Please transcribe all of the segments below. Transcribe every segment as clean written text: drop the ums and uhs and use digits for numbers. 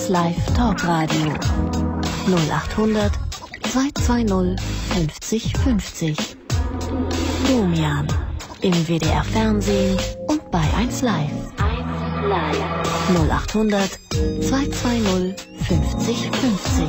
1 Live Talkradio 0800 220 50 50. Domian im WDR Fernsehen und bei 1 Live. 0800 220 50 50.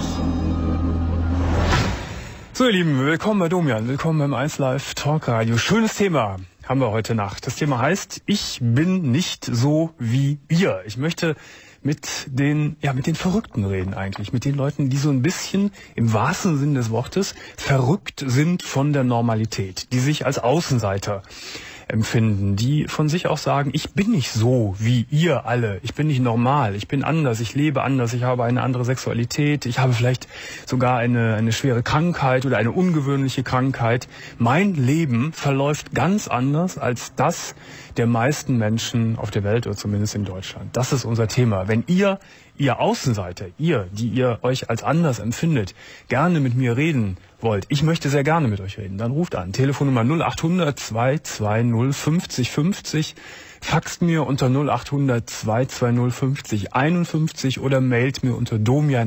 So ihr Lieben, willkommen bei Domian, willkommen beim 1 Live Talkradio. Schönes Thema haben wir heute Nacht. Das Thema heißt, ich bin nicht so wie ihr. Ich möchte mit den Verrückten reden eigentlich, mit den Leuten, die so ein bisschen im wahrsten Sinn des Wortes verrückt sind von der Normalität, die sich als Außenseiter empfinden, die von sich auch sagen, ich bin nicht so wie ihr alle, ich bin nicht normal, ich bin anders, ich lebe anders, ich habe eine andere Sexualität, ich habe vielleicht sogar eine schwere Krankheit oder eine ungewöhnliche Krankheit. Mein Leben verläuft ganz anders als das der meisten Menschen auf der Welt oder zumindest in Deutschland. Das ist unser Thema. Wenn ihr Außenseiter, die ihr euch als anders empfindet, gerne mit mir reden wollt, ich möchte sehr gerne mit euch reden, dann ruft an. Telefonnummer 0800 220 50 50, faxt mir unter 0800 220 50 51 oder mailt mir unter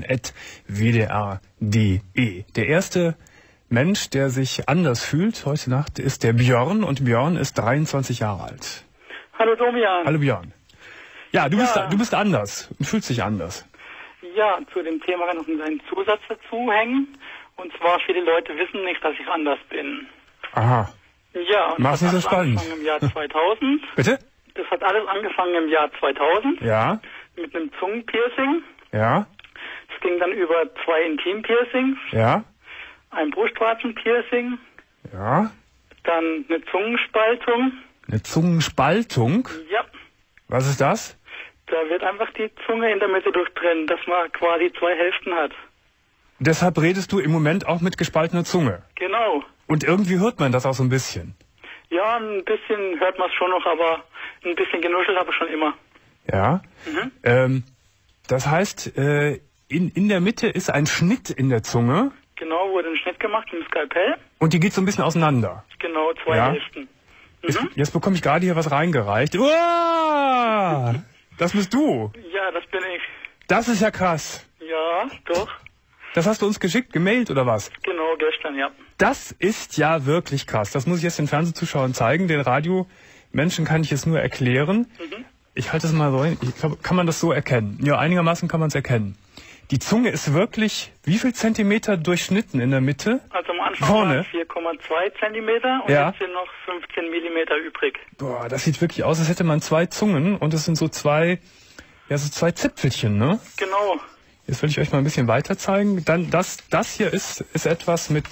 domian@wdr.de. Der erste Mensch, der sich anders fühlt heute Nacht, ist der Björn, und Björn ist 23 Jahre alt. Hallo Domian. Hallo Björn. Ja, du bist anders und fühlst dich anders. Ja, zu dem Thema kann ich noch einen Zusatz dazu hängen. Und zwar, viele Leute wissen nicht, dass ich anders bin. Aha. Ja, und mach's nicht so spannend. Das hat angefangen im Jahr 2000. Bitte? Das hat alles angefangen im Jahr 2000. Ja. Mit einem Zungenpiercing. Ja. Das ging dann über 2 Intimpiercings. Ja. Ein Brustwarzenpiercing. Ja. Dann eine Zungenspaltung. Eine Zungenspaltung? Ja. Was ist das? Da wird einfach die Zunge in der Mitte durchtrennen, dass man quasi 2 Hälften hat. Deshalb redest du im Moment auch mit gespaltener Zunge. Genau. Und irgendwie hört man das auch so ein bisschen. Ja, ein bisschen hört man es schon noch, aber ein bisschen genuschelt habe ich schon immer. Ja. Mhm. Das heißt, in der Mitte ist ein Schnitt in der Zunge. Genau, wurde ein Schnitt gemacht mit dem Skalpell. Und die geht so ein bisschen auseinander. Genau, 2 Hälften. Mhm. Jetzt bekomme ich gerade hier was reingereicht. Uah! Das bist du. Ja, das bin ich. Das ist ja krass. Ja, doch. Das hast du uns geschickt, gemailt oder was? Genau, gestern, ja. Das ist ja wirklich krass. Das muss ich jetzt den Fernsehzuschauern zeigen. Den Radiomenschen kann ich es nur erklären. Mhm. Ich halte es mal so hin. Ich glaube, kann man das so erkennen? Ja, einigermaßen kann man es erkennen. Die Zunge ist wirklich, wie viel Zentimeter durchschnitten in der Mitte? Also am Anfang vorne 4,2 Zentimeter und jetzt sind noch 15 Millimeter übrig. Boah, das sieht wirklich aus, als hätte man 2 Zungen und es sind so zwei Zipfelchen, ne? Genau. Jetzt will ich euch mal ein bisschen weiter zeigen. Dann das hier ist etwas mit,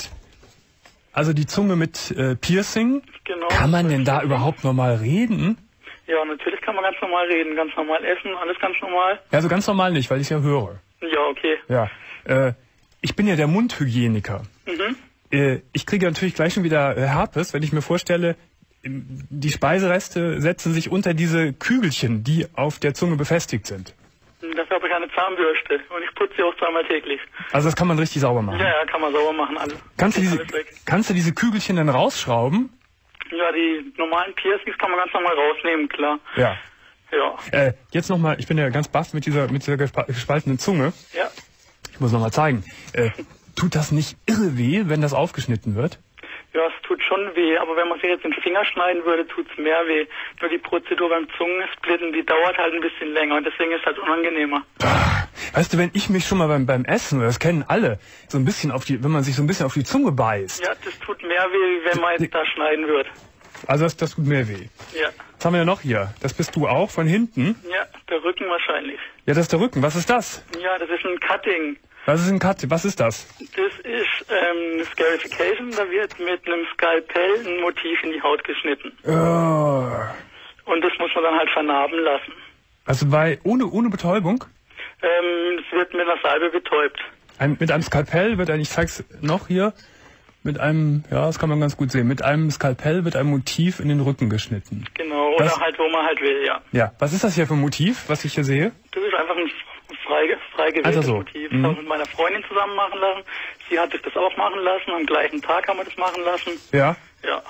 also die Zunge mit Piercing. Genau. Kann man denn da überhaupt normal reden? Ja, natürlich kann man ganz normal reden, ganz normal essen, alles ganz normal. Ja, also ganz normal nicht, weil ich es ja höre. Ja, okay. Ja, ich bin ja der Mundhygieniker. Mhm. Ich kriege natürlich gleich schon wieder Herpes, wenn ich mir vorstelle, die Speisereste setzen sich unter diese Kügelchen, die auf der Zunge befestigt sind. Dafür habe ich eine Zahnbürste und ich putze sie auch 2-mal täglich. Also das kann man richtig sauber machen? Ja, kann man sauber machen. Kannst du diese Kügelchen dann rausschrauben? Ja, die normalen Piercings kann man ganz normal rausnehmen, klar. Ja. Ja. Jetzt nochmal, ich bin ja ganz baff mit dieser gespaltenen Zunge. Ja. Ich muss nochmal zeigen. Tut das nicht irre weh, wenn das aufgeschnitten wird? Ja, es tut schon weh, aber wenn man sich jetzt den Finger schneiden würde, tut's mehr weh. Nur die Prozedur beim Zungensplitten, die dauert halt ein bisschen länger und deswegen ist es halt unangenehmer. Weißt du, wenn ich mich schon mal beim Essen, das kennen alle, so ein bisschen wenn man sich so ein bisschen auf die Zunge beißt. Ja, das tut mehr weh, wenn man jetzt da schneiden wird. Also das tut mehr weh. Ja. Was haben wir denn noch hier? Das bist du auch, von hinten? Ja, der Rücken wahrscheinlich. Ja, das ist der Rücken. Was ist das? Ja, das ist ein Cutting. Was ist ein Cut? Was ist das? Das ist eine Scarification. Da wird mit einem Skalpell ein Motiv in die Haut geschnitten. Oh. Und das muss man dann halt vernarben lassen. Also ohne Betäubung? Es wird mit einer Salbe betäubt. Mit einem Skalpell wird ich zeig's noch hier, mit einem, ja, das kann man ganz gut sehen, mit einem Skalpell wird ein Motiv in den Rücken geschnitten. Genau, oder halt, wo man halt will, ja. Ja, was ist das hier für ein Motiv, was ich hier sehe? Das ist einfach ein frei gewähltes Motiv. Das habe ich mit meiner Freundin zusammen machen lassen. Sie hat sich das auch machen lassen. Am gleichen Tag haben wir das machen lassen. Ja? Ja.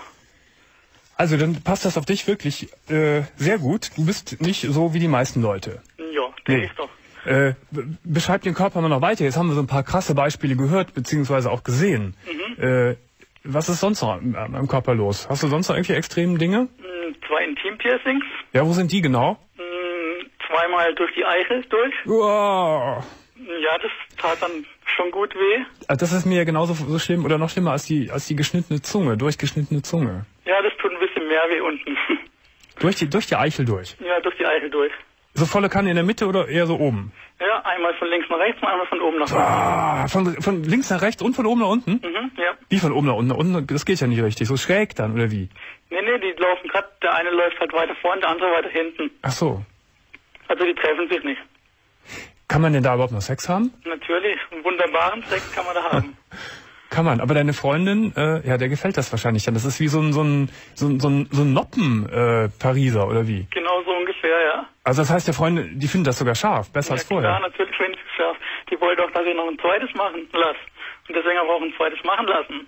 Also dann passt das auf dich wirklich sehr gut. Du bist nicht so wie die meisten Leute. Ja, denke ich doch. Beschreib den Körper mal noch weiter. Jetzt haben wir so ein paar krasse Beispiele gehört, beziehungsweise auch gesehen. Was ist sonst noch am Körper los? Hast du sonst noch irgendwelche extremen Dinge? 2 Intim-Piercings. Ja, wo sind die genau? Zweimal durch die Eichel durch. Wow. Ja, das tat dann schon gut weh. Das ist mir ja genauso so schlimm oder noch schlimmer als die geschnittene Zunge, durchgeschnittene Zunge. Ja, das tut ein bisschen mehr weh unten. Durch die Eichel durch? Ja, durch die Eichel durch. So volle Kanne in der Mitte oder eher so oben? Ja, einmal von links nach rechts und einmal von oben nach unten. Ah, von links nach rechts und von oben nach unten? Ja. Wie von oben nach unten? Nach unten, das geht ja nicht richtig. So schräg dann, oder wie? Nee, die laufen gerade, der eine läuft halt weiter vorne, der andere weiter hinten. Ach so. Also die treffen sich nicht. Kann man denn da überhaupt noch Sex haben? Natürlich, einen wunderbaren Sex kann man da haben. Kann man, aber deine Freundin, ja, der gefällt das wahrscheinlich dann. Das ist wie so ein Noppen Pariser, oder wie? Genau so ungefähr, ja. Also das heißt, der Freundin, die findet das sogar scharf, besser als vorher. Ja, natürlich finde ich es scharf. Die wollte auch, dass ich noch ein zweites machen lasse. Und deswegen habe ich auch ein zweites machen lassen.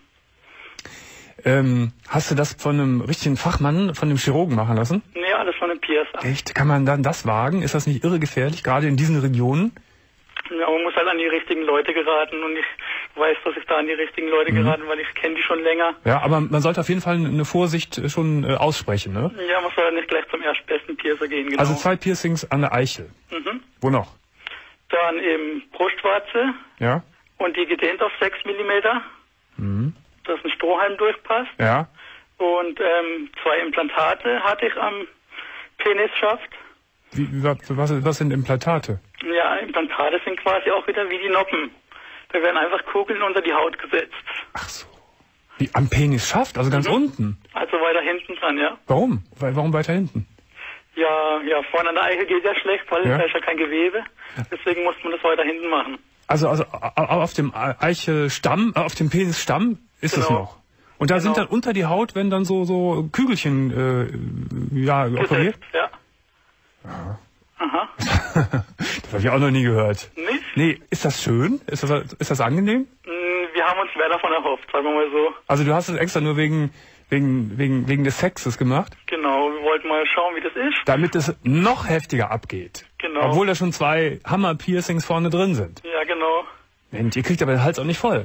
Hast du das von einem richtigen Fachmann, von einem Chirurgen machen lassen? Nee, alles von einem Piercer. Echt? Kann man dann das wagen? Ist das nicht irre gefährlich, gerade in diesen Regionen? Ja, man muss halt an die richtigen Leute geraten und ich weiß, dass ich da an die richtigen Leute geraten, weil ich kenne die schon länger. Ja, aber man sollte auf jeden Fall eine Vorsicht schon aussprechen, ne? Ja, man soll halt nicht gleich zum erstbesten Piercer gehen, genau. Also 2 Piercings an der Eichel. Wo noch? Dann eben Brustwarze. Ja. Und die gedehnt auf 6 Millimeter. Dass ein Strohhalm durchpasst. Ja. Und 2 Implantate hatte ich am Penisschaft. Was sind Implantate? Ja, Implantate sind quasi auch wieder wie die Noppen. Da werden einfach Kugeln unter die Haut gesetzt. Ach so. Wie am Penisschaft? Also ganz unten? Also weiter hinten dran, ja. Warum? Warum weiter hinten? Ja, vorne an der Eichel geht ja schlecht, weil Ja. da ist ja kein Gewebe. Deswegen muss man das weiter hinten machen. Also auf dem Eichelstamm, auf dem Penisstamm ist es Genau. noch. Und da sind dann unter die Haut, wenn dann so Kügelchen operiert? Gesetzt, ja. Aha. Das habe ich auch noch nie gehört. Nicht? Nee, ist das schön? Ist das angenehm? Wir haben uns mehr davon erhofft, sagen wir mal so. Also du hast es extra nur wegen des Sexes gemacht? Genau, wir wollten mal schauen, wie das ist. Damit es noch heftiger abgeht. Genau. Obwohl da schon 2 Hammer-Piercings vorne drin sind. Ja, genau. Mensch, ihr kriegt aber den Hals auch nicht voll.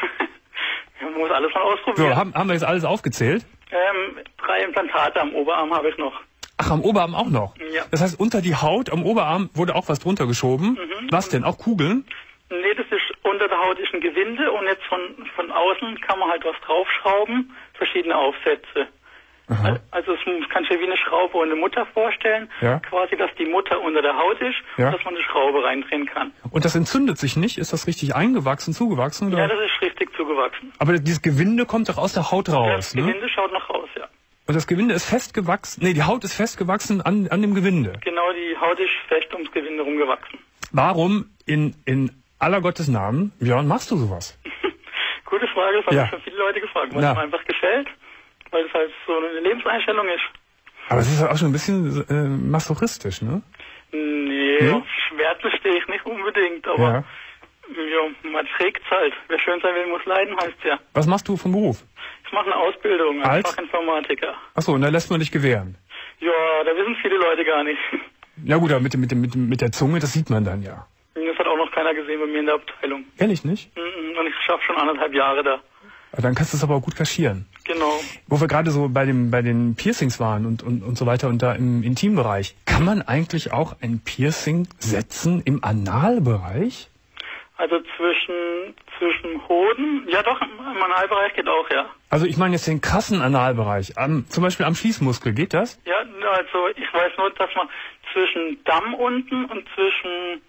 Man muss alles mal So, ausprobieren. haben wir jetzt alles aufgezählt? 3 Implantate am Oberarm habe ich noch. Ach, am Oberarm auch noch? Ja. Das heißt, unter die Haut, am Oberarm wurde auch was drunter geschoben. Was denn? Auch Kugeln? Nee, das ist unter der Haut ist ein Gewinde und jetzt von außen kann man halt was draufschrauben, verschiedene Aufsätze. Aha. Also es kann sich wie eine Schraube und eine Mutter vorstellen, Ja. quasi, dass die Mutter unter der Haut ist, Ja. dass man eine Schraube reindrehen kann. Und das entzündet sich nicht? Ist das richtig eingewachsen, zugewachsen? Oder? Ja, das ist richtig zugewachsen. Aber dieses Gewinde kommt doch aus der Haut raus, Das ne? Gewinde schaut noch raus, ja. Und das Gewinde ist festgewachsen, nee, die Haut ist festgewachsen an dem Gewinde. Genau, die Haut ist fest ums Gewinde rumgewachsen. Warum in aller Gottes Namen, Björn, machst du sowas? Gute Frage, das haben Ja. mich schon viele Leute gefragt, weil Ja. es mir einfach gefällt, weil es halt so eine Lebenseinstellung ist. Aber es ist ja auch schon ein bisschen masochistisch, ne? Nee, Hm? auf Schmerzen stehe ich nicht unbedingt, aber ja, man trägt's halt. Wer schön sein will, muss leiden, heißt ja. Was machst du vom Beruf? Ich mache eine Ausbildung als Als? Fachinformatiker. Achso, und da lässt man dich gewähren. Ja, da wissen viele Leute gar nicht. Ja gut, aber mit der Zunge, das sieht man dann ja. Das hat auch noch keiner gesehen bei mir in der Abteilung. Ehrlich nicht? Und ich schaffe schon 1,5 Jahre da. Dann kannst du es aber auch gut kaschieren. Genau. Wo wir gerade so bei den Piercings waren und so weiter und da im Intimbereich. Kann man eigentlich auch ein Piercing setzen im Analbereich? Also zwischen Hoden, ja doch, im Analbereich geht auch, ja. Also ich meine jetzt den krassen Analbereich. Zum Beispiel am Schließmuskel, geht das? Ja, also ich weiß nur, dass man zwischen Damm unten und zwischen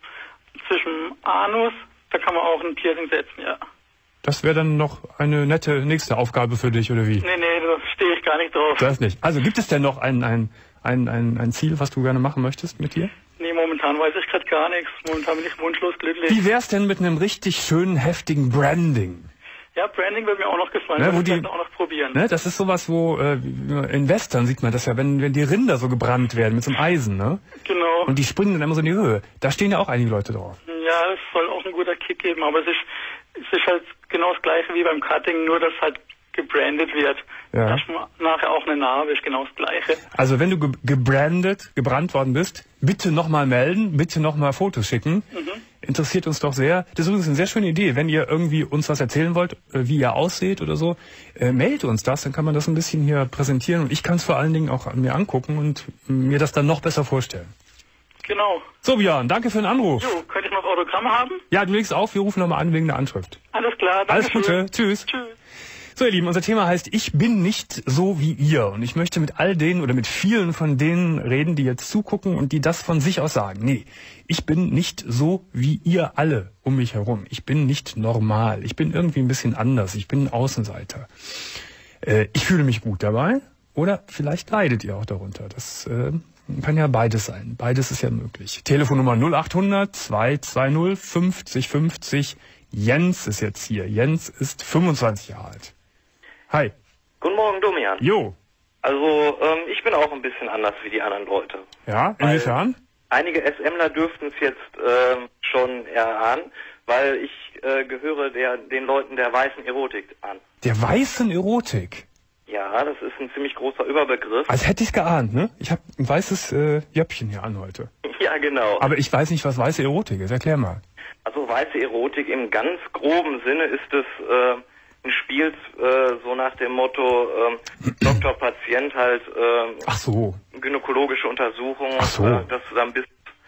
Anus, da kann man auch ein Piercing setzen, ja. Das wäre dann noch eine nette nächste Aufgabe für dich, oder wie? Nee, da stehe ich gar nicht drauf. Das nicht. Also gibt es denn noch ein Ziel, was du gerne machen möchtest mit dir? Nee, momentan weiß ich gerade gar nichts. Momentan bin ich wunschlos glücklich. Wie wär's denn mit einem richtig schönen, heftigen Branding? Ja, Branding wird mir auch noch gefallen. Ne, Das wo will ich die- vielleicht auch noch probieren. Ne, das ist sowas, wo in Western sieht man das ja, wenn die Rinder so gebrannt werden mit so einem Eisen, ne? Genau. Und die springen dann immer so in die Höhe. Da stehen ja auch einige Leute drauf. Ja, es soll auch ein guter Kick geben, aber es ist halt genau das gleiche wie beim Cutting, nur dass halt gebrandet wird. Ja. Das ist nachher auch eine Narbe, ist genau das Gleiche. Also wenn du gebrannt worden bist, bitte nochmal melden, bitte nochmal Fotos schicken. Interessiert uns doch sehr. Das ist übrigens eine sehr schöne Idee. Wenn ihr irgendwie uns was erzählen wollt, wie ihr ausseht oder so, meldet uns das, dann kann man das ein bisschen hier präsentieren und ich kann es vor allen Dingen auch an mir angucken und mir das dann noch besser vorstellen. Genau. So, Björn, danke für den Anruf. Jo, könnte ich noch Autogramme haben? Ja, du legst auf, wir rufen nochmal an wegen der Anschrift. Alles klar, danke. Alles Gute, tschüss. Tschüss. So, ihr Lieben, unser Thema heißt, ich bin nicht so wie ihr. Und ich möchte mit all denen oder mit vielen von denen reden, die jetzt zugucken und die das von sich aus sagen. Nee, ich bin nicht so wie ihr alle um mich herum. Ich bin nicht normal. Ich bin irgendwie ein bisschen anders. Ich bin ein Außenseiter. Ich fühle mich gut dabei. Oder vielleicht leidet ihr auch darunter. Das kann ja beides sein. Beides ist ja möglich. Telefonnummer 0800 220 50 50. Jens ist jetzt hier. Jens ist 25 Jahre alt. Hi. Guten Morgen, Domian. Jo. Also, ich bin auch ein bisschen anders wie die anderen Leute. Ja, inwiefern? Einige SMler dürften es jetzt schon erahnen, weil ich gehöre den Leuten der weißen Erotik an. Der weißen Erotik? Ja, das ist ein ziemlich großer Überbegriff. Als hätte ich es geahnt, ne? Ich habe ein weißes Jöppchen hier an heute. Ja, genau. Aber ich weiß nicht, was weiße Erotik ist. Erklär mal. Also weiße Erotik im ganz groben Sinne ist es ein Spiel so nach dem Motto Doktor-Patient halt Ach so. gynäkologische Untersuchungen, Ach so. dass du dann bis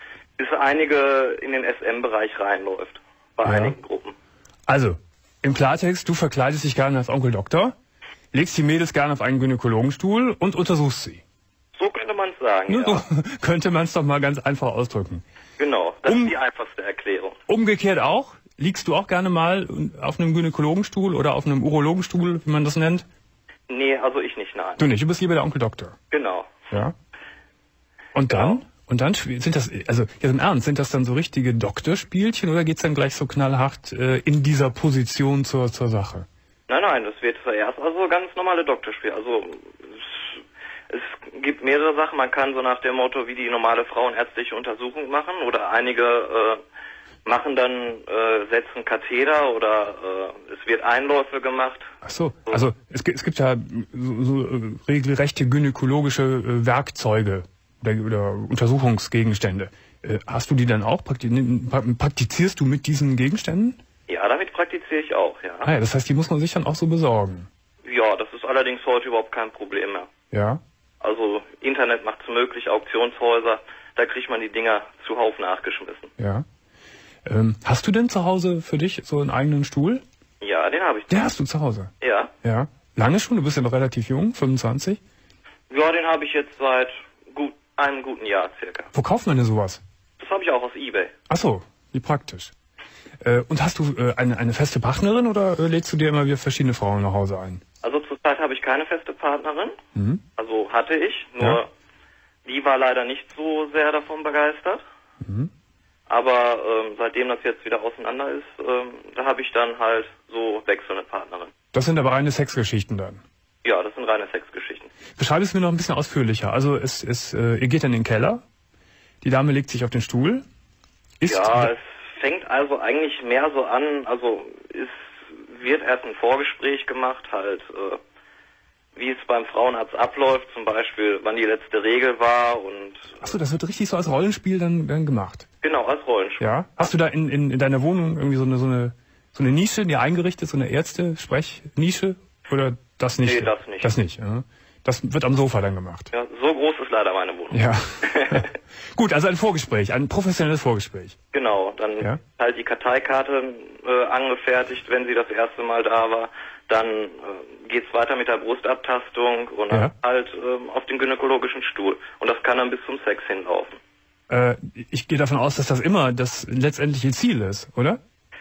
einige in den SM-Bereich reinläuft, bei einigen Gruppen. Also, im Klartext, du verkleidest dich gerne als Onkel Doktor, legst die Mädels gerne auf einen Gynäkologenstuhl und untersuchst sie. So könnte man es sagen, Nur ja. so könnte man es doch mal ganz einfach ausdrücken. Genau, das ist die einfachste Erklärung. Umgekehrt auch? Liegst du auch gerne mal auf einem Gynäkologenstuhl oder auf einem Urologenstuhl, wie man das nennt? Nee, also ich nicht, nein. Du nicht, du bist lieber der Onkel Doktor. Genau. Ja. Und dann? Genau. Und dann sind das, also jetzt im Ernst, sind das dann so richtige Doktorspielchen oder geht's dann gleich so knallhart in dieser Position zur Sache? Nein, das wird zuerst also ganz normale Doktorspiel. Also es gibt mehrere Sachen. Man kann so nach dem Motto wie die normale frauenärztliche Untersuchung machen oder einige machen dann, setzen Katheter oder es wird Einläufe gemacht. Ach so, also es gibt ja so regelrechte gynäkologische Werkzeuge oder Untersuchungsgegenstände. Hast du die dann auch? Praktizierst du mit diesen Gegenständen? Ja, damit praktiziere ich auch, ja. Ah ja, das heißt, die muss man sich dann auch so besorgen. Ja, das ist allerdings heute überhaupt kein Problem mehr. Ja. Also Internet macht es möglich, Auktionshäuser, da kriegt man die Dinger zuhauf nachgeschmissen. Ja. Hast du denn zu Hause für dich so einen eigenen Stuhl? Ja, den habe ich. Den hast du zu Hause? Ja. Ja. Lange schon? Du bist ja noch relativ jung, 25? Ja, den habe ich jetzt seit einem guten Jahr circa. Wo kauft man denn sowas? Das habe ich auch aus eBay. Ach so, wie praktisch. Und hast du eine feste Partnerin oder lädst du dir immer wieder verschiedene Frauen nach Hause ein? Also zurzeit habe ich keine feste Partnerin. Mhm. Also hatte ich, nur die war leider nicht so sehr davon begeistert. Mhm. Aber seitdem das jetzt wieder auseinander ist, da habe ich dann halt so wechselnde Partnerin. Das sind aber reine Sexgeschichten dann? Ja, das sind reine Sexgeschichten. Beschreib es mir noch ein bisschen ausführlicher. Also ihr geht dann in den Keller, die Dame legt sich auf den Stuhl. Ja, es fängt also eigentlich mehr so an, also es wird erst ein Vorgespräch gemacht, halt wie es beim Frauenarzt abläuft, zum Beispiel wann die letzte Regel war und... Achso, das wird richtig so als Rollenspiel dann gemacht? Genau, als Rollenspiel. Ja. Hast du da in deiner Wohnung irgendwie so eine Nische, die eingerichtet, so eine Ärzte-Sprechnische? Oder das nicht? Nee, das nicht. Das nicht, ja. Das wird am Sofa dann gemacht. Ja, so groß ist leider meine Wohnung. Ja. Gut, also ein Vorgespräch, ein professionelles Vorgespräch. Genau, dann halt die Karteikarte angefertigt, wenn sie das erste Mal da war. Dann geht's weiter mit der Brustabtastung und dann halt auf den gynäkologischen Stuhl. Und das kann dann bis zum Sex hinlaufen. Ich gehe davon aus, dass das immer das letztendliche Ziel ist, oder?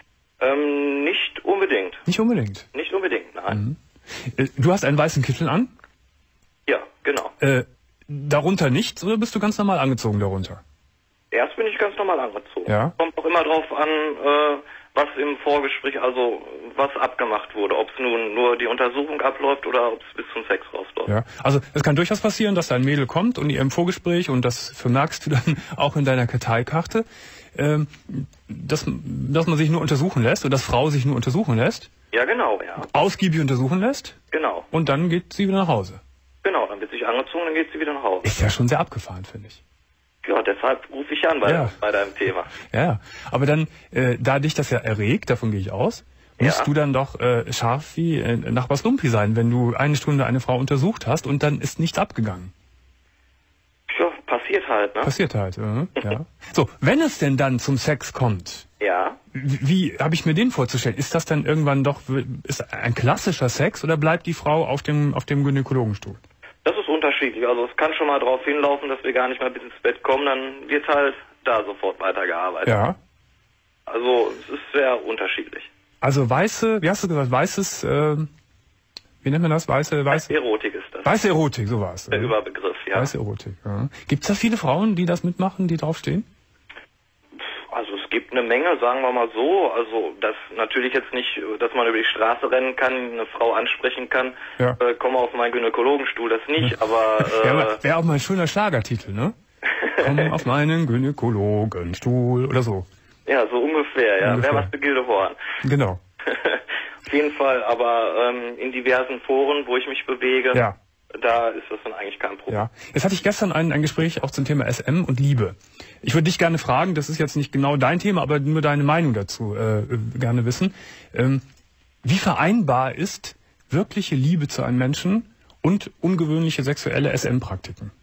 Nicht unbedingt. Nicht unbedingt? Nicht unbedingt, nein. Mhm. Du hast einen weißen Kittel an? Ja, genau. Darunter nichts oder bist du ganz normal angezogen darunter? Erst bin ich ganz normal angezogen. Ja. Kommt auch immer drauf an, was im Vorgespräch, also was abgemacht wurde. Ob es nun nur die Untersuchung abläuft oder ob es bis zum Sex rausläuft. Ja, also es kann durchaus passieren, dass da ein Mädel kommt und ihr im Vorgespräch, und das vermerkst du dann auch in deiner Karteikarte, dass man sich nur untersuchen lässt oder dass Frau sich nur untersuchen lässt. Ja, genau, ja. ausgiebig untersuchen lässt Genau. und dann geht sie wieder nach Hause. Genau, dann wird sich angezogen, dann geht sie wieder nach Hause. Ist ja schon sehr abgefahren, finde ich. Ja, deshalb rufe ich an bei deinem Thema. Ja, aber dann, da dich das ja erregt, davon gehe ich aus, musst du dann doch scharf wie Nachbars Lumpi sein, wenn du eine Stunde eine Frau untersucht hast und dann ist nichts abgegangen. Ja, passiert halt, ne? Passiert halt, ja. So, wenn es denn dann zum Sex kommt, Ja. wie habe ich mir den vorzustellen? Ist das dann irgendwann doch ist ein klassischer Sex oder bleibt die Frau auf dem Gynäkologenstuhl? Das ist unterschiedlich. Also es kann schon mal darauf hinlaufen, dass wir gar nicht mal bis ins Bett kommen, dann wird halt da sofort weitergearbeitet. Ja. Also es ist sehr unterschiedlich. Also wie hast du gesagt, weißes, wie nennt man das? Weiße Erotik ist das. Weiße Erotik, so war es. Der Überbegriff, ja. Weiße Erotik, ja. Gibt es da viele Frauen, die das mitmachen, die draufstehen? Also es gibt eine Menge, sagen wir mal so. Also das natürlich jetzt nicht, dass man über die Straße rennen kann, eine Frau ansprechen kann, komm auf meinen Gynäkologenstuhl, das nicht, aber... Wäre auch mal ein schöner Schlagertitel, ne? Komm auf meinen Gynäkologenstuhl oder so. Ja, so ungefähr, ja. Wäre was für Gildehorn. Genau. Auf jeden Fall, aber in diversen Foren, wo ich mich bewege, da ist das dann eigentlich kein Problem. Ja. Jetzt hatte ich gestern ein Gespräch auch zum Thema SM und Liebe. Ich würde dich gerne fragen, das ist jetzt nicht genau dein Thema, aber nur deine Meinung dazu gerne wissen. Wie vereinbar ist wirkliche Liebe zu einem Menschen und ungewöhnliche sexuelle SM-Praktiken?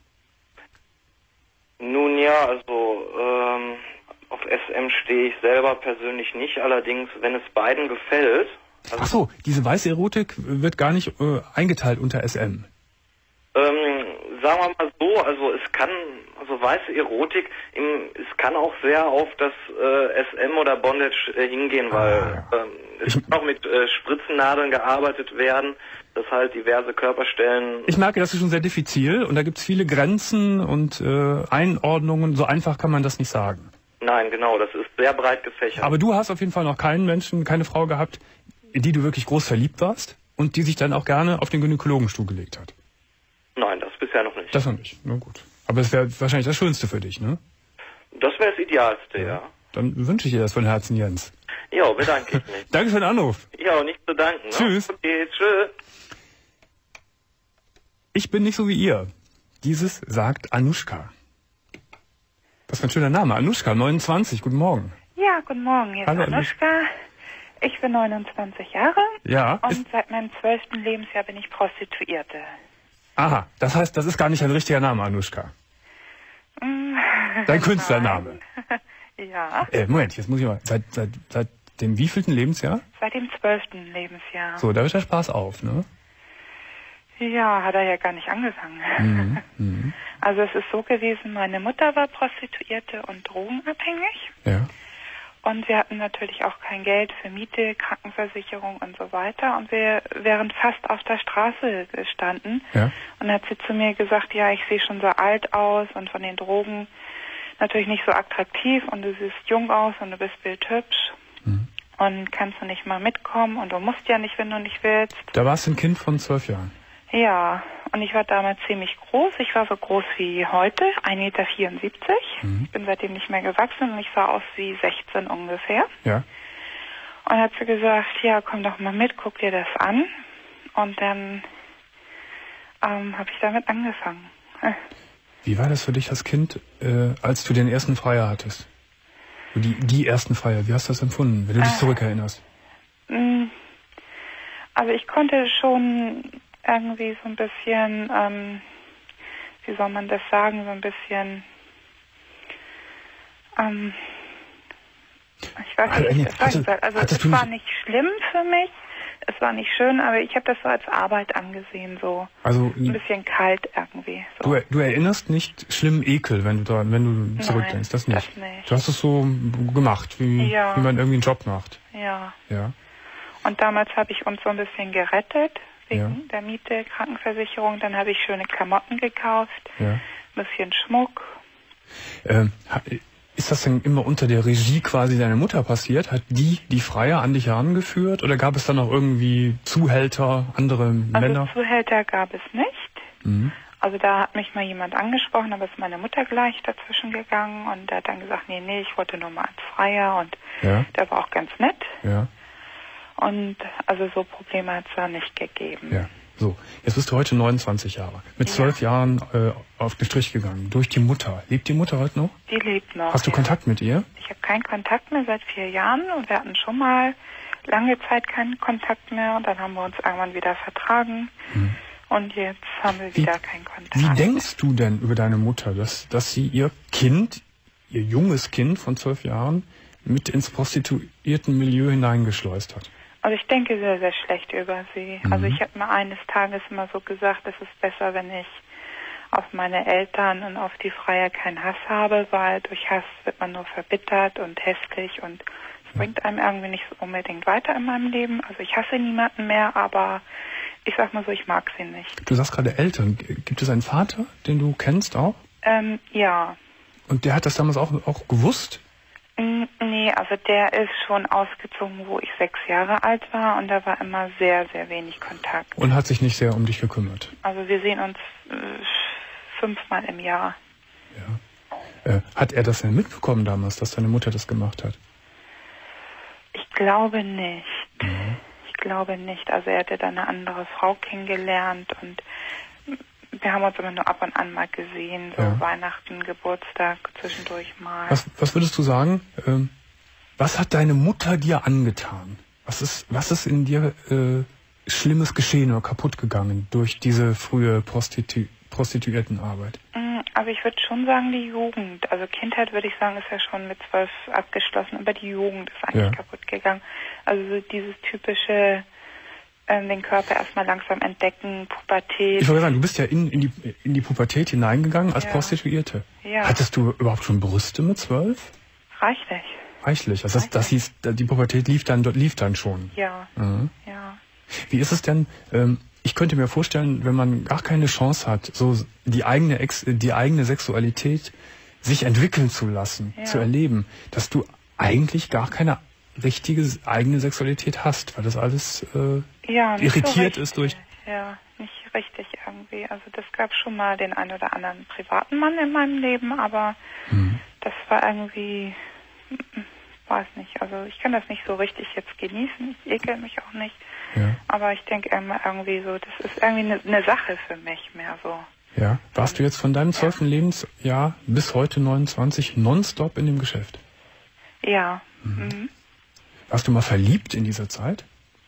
Nun ja, also auf SM stehe ich selber persönlich nicht, allerdings, wenn es beiden gefällt... Ach so, diese weiße Erotik wird gar nicht eingeteilt unter SM. Sagen wir mal so, also weiße Erotik, es kann auch sehr auf das SM oder Bondage hingehen, weil es kann auch mit Spritzennadeln gearbeitet werden, dass halt diverse Körperstellen... Ich merke, das ist schon sehr diffizil und da gibt es viele Grenzen und Einordnungen, so einfach kann man das nicht sagen. Nein, genau, das ist sehr breit gefächert. Aber du hast auf jeden Fall noch keinen Menschen, keine Frau gehabt, in die du wirklich groß verliebt warst und die sich dann auch gerne auf den Gynäkologenstuhl gelegt hat. Nein, das bisher noch nicht. Das noch nicht, na gut. Aber es wäre wahrscheinlich das Schönste für dich, ne? Das wäre das Idealste, ja. Dann wünsche ich dir das von Herzen, Jens. Ja, bedanke ich mich. Danke für den Anruf. Ja, nicht zu danken. Ne? Tschüss. Okay, tschüss. Ich bin nicht so wie ihr. Dieses sagt Anushka. Was für ein schöner Name. Anushka, 29, guten Morgen. Ja, guten Morgen, hier ist Anushka. Ich bin 29 Jahre und seit meinem 12. Lebensjahr bin ich Prostituierte. Aha, das heißt, das ist gar nicht ein richtiger Name, Anushka. Dein Künstlername. Ja. Moment, jetzt muss ich mal. Seit dem wievielten Lebensjahr? Seit dem 12. Lebensjahr. So, da hört der Spaß auf, ne? Ja, hat er ja gar nicht angefangen. Also es ist so gewesen, meine Mutter war Prostituierte und drogenabhängig. Ja. Und wir hatten natürlich auch kein Geld für Miete, Krankenversicherung und so weiter. Und wir wären fast auf der Straße gestanden. Ja. Und dann hat sie zu mir gesagt, ja, ich sehe schon so alt aus und von den Drogen natürlich nicht so attraktiv. Und du siehst jung aus und du bist bildhübsch. Und kannst du nicht mal mitkommen. Und du musst ja nicht, wenn du nicht willst. Da warst du ein Kind von 12 Jahren. Ja, und ich war damals ziemlich groß. Ich war so groß wie heute, 1,74 Meter. Ich bin seitdem nicht mehr gewachsen und ich sah aus wie 16 ungefähr. Ja. Und dann hat sie gesagt, ja, komm doch mal mit, guck dir das an. Und dann habe ich damit angefangen. Wie war das für dich als Kind, als du den ersten Freier hattest? Die ersten Freier, wie hast du das empfunden, wenn du dich zurückerinnerst? Also ich konnte schon irgendwie so ein bisschen, wie soll man das sagen, so ein bisschen, ich weiß nicht, wie ich das sagen soll. Also es war nicht schlimm für mich, es war nicht schön, aber ich habe das so als Arbeit angesehen, so also, ein bisschen kalt irgendwie. So. Du erinnerst nicht schlimmen Ekel, wenn du zurückdenkst, das nicht? Das nicht. Du hast es so gemacht, wie man irgendwie einen Job macht. Ja. Und damals habe ich uns so ein bisschen gerettet, wegen der Miete, Krankenversicherung. Dann habe ich schöne Klamotten gekauft, ein bisschen Schmuck. Ist das denn immer unter der Regie quasi deiner Mutter passiert? Hat die Freier an dich herangeführt oder gab es dann noch irgendwie Zuhälter, andere Männer? Also Zuhälter gab es nicht. Also da hat mich mal jemand angesprochen, aber ist meine Mutter gleich dazwischen gegangen und der hat dann gesagt, nee, ich wollte nur mal als Freier und der war auch ganz nett. Ja. Und also so Probleme hat es da nicht gegeben. Ja. So, jetzt bist du heute 29 Jahre. Mit 12 Jahren auf den Strich gegangen. Durch die Mutter. Lebt die Mutter heute noch? Die lebt noch. Hast du Kontakt mit ihr? Ich habe keinen Kontakt mehr seit 4 Jahren und wir hatten schon mal lange Zeit keinen Kontakt mehr und dann haben wir uns irgendwann wieder vertragen und jetzt haben wir wieder keinen Kontakt. Wie denkst du denn über deine Mutter, dass sie ihr Kind, ihr junges Kind von 12 Jahren mit ins Prostituiertenmilieu hineingeschleust hat? Also ich denke sehr, sehr schlecht über sie. Also ich habe mir eines Tages immer so gesagt, es ist besser, wenn ich auf meine Eltern und auf die Freier keinen Hass habe, weil durch Hass wird man nur verbittert und hässlich und es bringt einem irgendwie nicht so unbedingt weiter in meinem Leben. Also ich hasse niemanden mehr, aber ich sag mal so, ich mag sie nicht. Du sagst gerade Eltern. Gibt es einen Vater, den du kennst auch? Ja. Und der hat das damals auch gewusst? Nee, also der ist schon ausgezogen, wo ich 6 Jahre alt war und da war immer sehr, sehr wenig Kontakt. Und hat sich nicht sehr um dich gekümmert? Also wir sehen uns 5-mal im Jahr. Ja. Hat er das denn mitbekommen damals, dass deine Mutter das gemacht hat? Ich glaube nicht. Ich glaube nicht. Also er hatte dann eine andere Frau kennengelernt und wir haben uns immer nur ab und an mal gesehen, so Weihnachten, Geburtstag, zwischendurch mal. Was würdest du sagen, was hat deine Mutter dir angetan? Was ist in dir Schlimmes geschehen oder kaputt gegangen durch diese frühe Prostituiertenarbeit? Also ich würde schon sagen, die Jugend. Also Kindheit würde ich sagen, ist ja schon mit 12 abgeschlossen, aber die Jugend ist eigentlich kaputt gegangen. Also so dieses typische den Körper erstmal langsam entdecken, Pubertät. Ich wollte sagen, du bist ja in die Pubertät hineingegangen als Prostituierte. Ja. Hattest du überhaupt schon Brüste mit 12? Reichlich. Reichlich. Also das hieß, die Pubertät lief dann schon. Ja. Ja. Wie ist es denn, ich könnte mir vorstellen, wenn man gar keine Chance hat, so die eigene Sexualität sich entwickeln zu lassen, zu erleben, dass du eigentlich gar keine richtige eigene Sexualität hast, weil das alles irritiert so ist durch... Ja, nicht richtig irgendwie. Also das gab schon mal den einen oder anderen privaten Mann in meinem Leben, aber das war irgendwie, weiß nicht, also ich kann das nicht so richtig jetzt genießen, ich ekel mich auch nicht, aber ich denke immer irgendwie so, das ist irgendwie eine Sache für mich mehr so. Ja, warst du jetzt von deinem 12. Lebensjahr bis heute 29 nonstop in dem Geschäft? Ja. Warst du mal verliebt in dieser Zeit?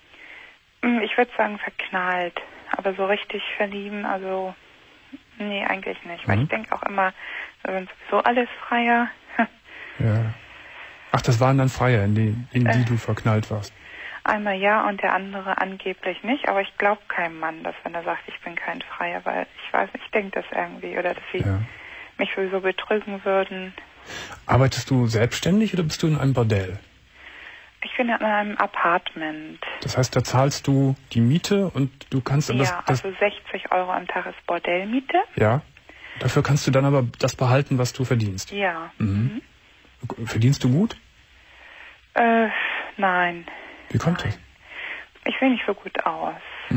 Ich würde sagen verknallt, aber so richtig verlieben, also nee, eigentlich nicht, weil ich denke auch immer, wir sind sowieso alles Freier. Ja. Ach, das waren dann Freier, in die du verknallt warst? Einmal ja und der andere angeblich nicht, aber ich glaube keinem Mann, dass wenn er sagt, ich bin kein Freier, weil ich weiß nicht, ich denke das irgendwie oder dass sie mich sowieso betrügen würden. Arbeitest du selbstständig oder bist du in einem Bordell? Ich bin in einem Apartment. Das heißt, da zahlst du die Miete und du kannst... also 60 Euro am Tag ist Bordellmiete. Ja. Dafür kannst du dann aber das behalten, was du verdienst. Ja. Verdienst du gut? Nein. Wie kommt das? Ich sehe nicht so gut aus.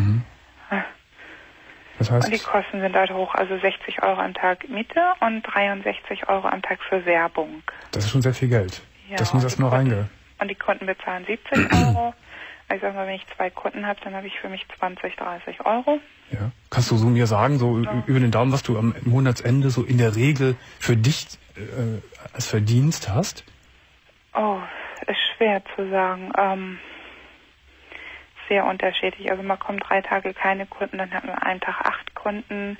Das heißt, und die Kosten sind halt hoch, also 60 Euro am Tag Miete und 63 Euro am Tag für Werbung. Das ist schon sehr viel Geld. Ja, das muss erst noch reingehen. Und die Kunden bezahlen 70 Euro. Ich sag mal, wenn ich 2 Kunden habe, dann habe ich für mich 20, 30 Euro. Ja. Kannst du so mir sagen, so über den Daumen, was du am Monatsende so in der Regel für dich als Verdienst hast? Oh, ist schwer zu sagen. Sehr unterschiedlich. Also man kommt 3 Tage keine Kunden, dann hat man einen Tag 8 Kunden.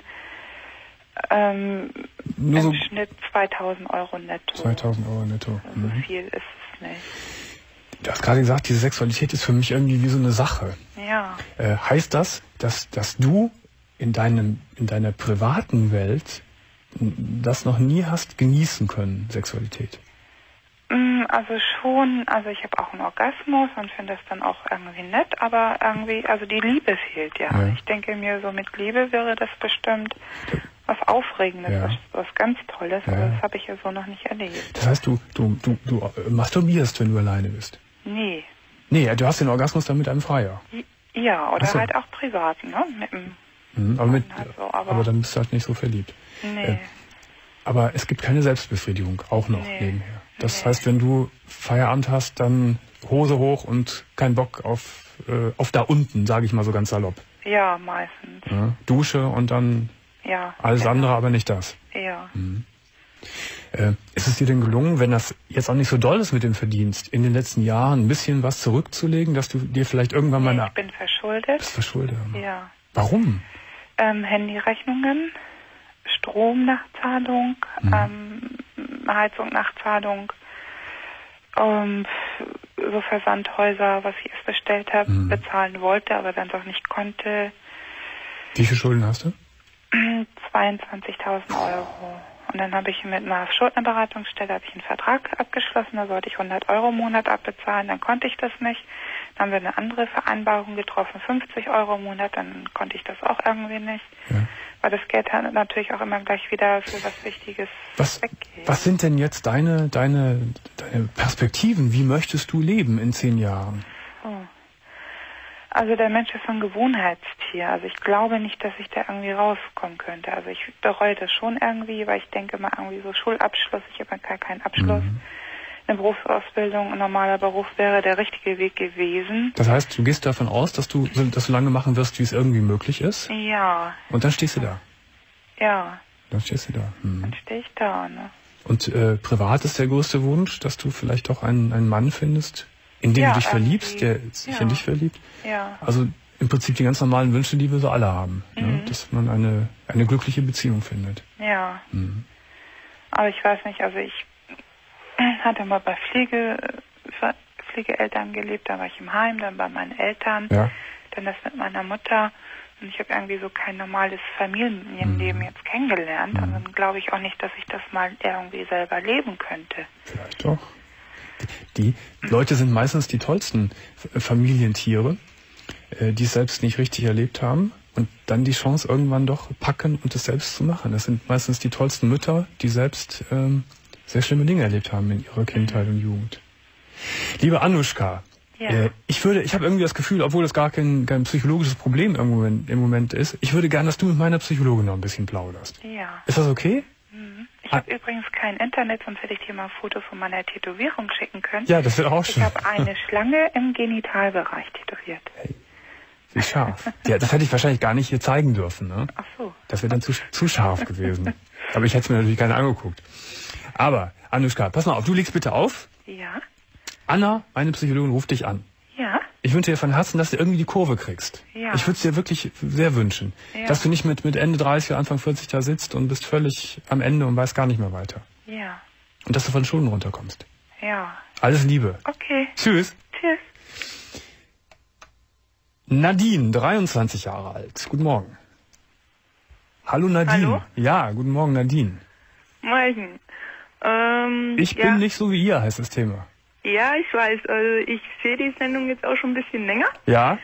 Nur im Schnitt 2000 Euro netto. 2000 Euro netto. So viel ist es nicht. Du hast gerade gesagt, diese Sexualität ist für mich irgendwie wie so eine Sache. Ja. Heißt das, dass du in deiner privaten Welt das noch nie hast genießen können, Sexualität? Also schon, also ich habe auch einen Orgasmus und finde das dann auch irgendwie nett, aber irgendwie, also die Liebe fehlt ja. Ich denke mir, so mit Liebe wäre das bestimmt was Aufregendes, was ganz Tolles, aber das habe ich ja so noch nicht erlebt. Das heißt, du masturbierst, wenn du alleine bist? Nee. Nee, du hast den Orgasmus dann mit einem Freier? Ja, oder halt auch privat, ne? Mit dem aber dann bist du halt nicht so verliebt. Nee. Aber es gibt keine Selbstbefriedigung, auch noch nebenher. Das heißt, wenn du Feierabend hast, dann Hose hoch und kein Bock auf auf da unten, sage ich mal so ganz salopp. Ja, meistens. Ja, Dusche und dann alles andere, aber nicht das. Ja. Ist es dir denn gelungen, wenn das jetzt auch nicht so doll ist mit dem Verdienst, in den letzten Jahren ein bisschen was zurückzulegen, dass du dir vielleicht irgendwann mal... Ich bin verschuldet. Bist verschuldet? Ja. Warum? Handyrechnungen, Stromnachzahlung, Heizung Nachzahlung, so Versandhäuser, was ich erst bestellt habe, bezahlen wollte, aber dann doch nicht konnte. Wie viele Schulden hast du? 22.000 Euro. Und dann habe ich mit einer Schuldnerberatungsstelle einen Vertrag abgeschlossen, da sollte ich 100 Euro im Monat abbezahlen, dann konnte ich das nicht. Dann haben wir eine andere Vereinbarung getroffen, 50 Euro im Monat, dann konnte ich das auch irgendwie nicht. Ja. Weil das Geld hat natürlich auch immer gleich wieder für was Wichtiges weggeht. Was sind denn jetzt deine Perspektiven? Wie möchtest du leben in 10 Jahren? Also der Mensch ist so ein Gewohnheitstier. Also ich glaube nicht, dass ich da irgendwie rauskommen könnte. Also ich bereue das schon irgendwie, weil ich denke mal irgendwie so Schulabschluss, ich habe gar keinen Abschluss. Eine Berufsausbildung, ein normaler Beruf wäre der richtige Weg gewesen. Das heißt, du gehst davon aus, dass du das so lange machen wirst, wie es irgendwie möglich ist? Ja. Und dann stehst du da? Ja. Dann stehst du da. Dann stehe ich da, ne? Und privat ist der größte Wunsch, dass du vielleicht auch einen Mann findest, in den du dich verliebst, der sich in dich verliebt? Ja. Also im Prinzip die ganz normalen Wünsche, die wir so alle haben. Ne? Dass man eine glückliche Beziehung findet. Ja. Aber ich weiß nicht, also ich hatte mal bei Pflegeeltern gelebt, dann war ich im Heim, dann bei meinen Eltern, dann das mit meiner Mutter. Und ich habe irgendwie so kein normales Familienleben jetzt kennengelernt. Und dann glaube ich auch nicht, dass ich das mal irgendwie selber leben könnte. Vielleicht doch. Die Leute sind meistens die tollsten Familientiere, die es selbst nicht richtig erlebt haben und dann die Chance irgendwann doch packen und es selbst zu machen. Das sind meistens die tollsten Mütter, die selbst sehr schlimme Dinge erlebt haben in ihrer Kindheit und Jugend. Liebe Anuschka, ich habe irgendwie das Gefühl, obwohl das gar kein psychologisches Problem im Moment ist, ich würde gerne, dass du mit meiner Psychologin noch ein bisschen plauderst. Ja. Ist das okay? Ich habe übrigens kein Internet, sonst hätte ich dir mal ein Foto von meiner Tätowierung schicken können. Ja, das wird auch schön. Ich habe eine Schlange im Genitalbereich tätowiert. Hey, wie scharf. Ja, das hätte ich wahrscheinlich gar nicht hier zeigen dürfen. Ne? Ach so. Das wäre dann zu scharf gewesen. Aber ich hätte es mir natürlich gerne angeguckt. Aber, Anuschka, pass mal auf, du legst bitte auf. Ja. Anna, meine Psychologin, ruft dich an. Ja. Ich wünsche dir von Herzen, dass du irgendwie die Kurve kriegst. Ja. Ich würde es dir wirklich sehr wünschen. Ja. Dass du nicht mit Ende 30 oder Anfang 40 da sitzt und bist völlig am Ende und weißt gar nicht mehr weiter. Ja. Und dass du von den Schulden runterkommst. Ja. Alles Liebe. Okay. Tschüss. Tschüss. Nadine, 23 Jahre alt. Guten Morgen. Hallo Nadine. Hallo? Ja, guten Morgen Nadine. Morgen. Ich bin nicht so wie ihr, heißt das Thema. Ja, ich weiß. Also ich sehe die Sendung jetzt auch schon ein bisschen länger. Ja.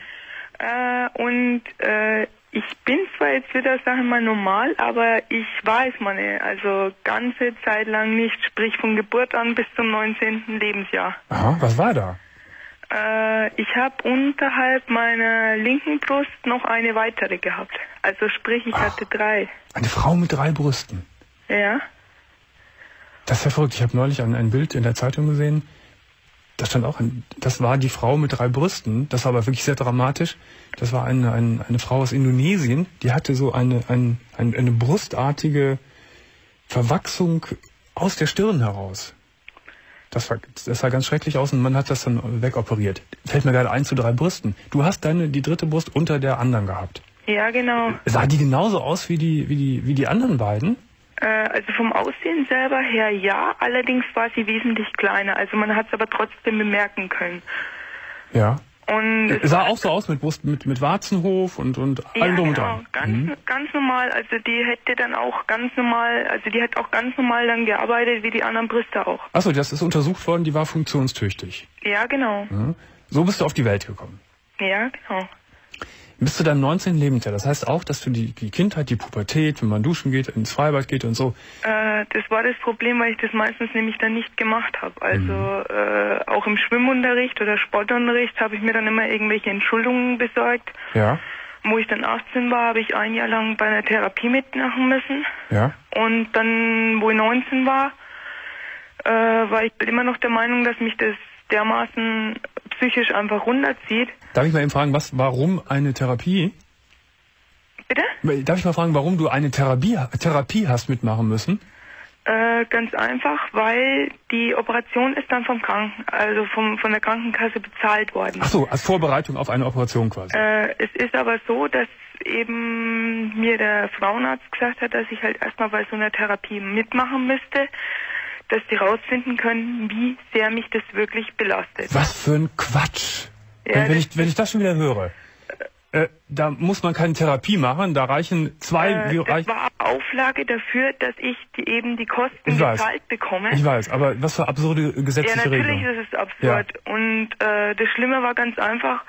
Ich bin zwar jetzt wieder, sag ich mal, normal, aber ich war es mal nicht. Also ganze Zeit lang nicht, sprich von Geburt an bis zum 19. Lebensjahr. Aha, was war da? Ich habe unterhalb meiner linken Brust noch eine weitere gehabt. Also sprich, ich hatte 3. Eine Frau mit 3 Brüsten? Ja. Das ist ja verrückt. Ich habe neulich ein Bild in der Zeitung gesehen. Da stand auch, das war die Frau mit 3 Brüsten. Das war aber wirklich sehr dramatisch. Das war eine Frau aus Indonesien. Die hatte so eine brustartige Verwachsung aus der Stirn heraus. Das sah ganz schrecklich aus und man hat das dann wegoperiert. Fällt mir gerade ein zu 3 Brüsten. Du hast die dritte Brust unter der anderen gehabt. Ja, genau. Sah die genauso aus wie die anderen beiden? Also vom Aussehen selber her ja, allerdings war sie wesentlich kleiner. Also man hat es aber trotzdem bemerken können. Ja. Und es sah auch so aus mit Brust, mit Warzenhof und allem drum und dran. Ganz normal. Also die hätte dann auch ganz normal, die hat auch ganz normal dann gearbeitet wie die anderen Brüste auch. Achso, das ist untersucht worden, die war funktionstüchtig. Ja, genau. Ja. So bist du auf die Welt gekommen. Ja, genau. Bis zu deinem 19. Lebensjahr. Das heißt auch, dass du die Kindheit, die Pubertät, wenn man duschen geht, ins Freibad geht und so. Das war das Problem, weil ich das meistens nämlich dann nicht gemacht habe. Also auch im Schwimmunterricht oder Sportunterricht habe ich mir dann immer irgendwelche Entschuldigungen besorgt. Ja. Wo ich dann 18 war, habe ich 1 Jahr lang bei einer Therapie mitmachen müssen. Ja. Und dann, wo ich 19 war, war ich immer noch der Meinung, dass mich das dermaßen psychisch einfach runterzieht. Darf ich mal eben fragen, warum eine Therapie? Bitte? Darf ich mal fragen, warum du eine Therapie hast mitmachen müssen? Ganz einfach, weil die Operation ist dann von der Krankenkasse bezahlt worden. Ach so, als Vorbereitung auf eine Operation quasi. Es ist aber so, dass eben mir der Frauenarzt gesagt hat, dass ich halt erstmal bei so einer Therapie mitmachen müsste, dass die rausfinden können, wie sehr mich das wirklich belastet. Was für ein Quatsch! Ja, wenn ich das schon wieder höre. Da muss man keine Therapie machen, da reichen zwei... das war Auflage dafür, dass ich die Kosten gezahlt bekomme. Ich weiß, aber was für absurde gesetzliche Regelungen. Ja, natürlich ist es absurd. Ja. Und das Schlimme war ganz einfach,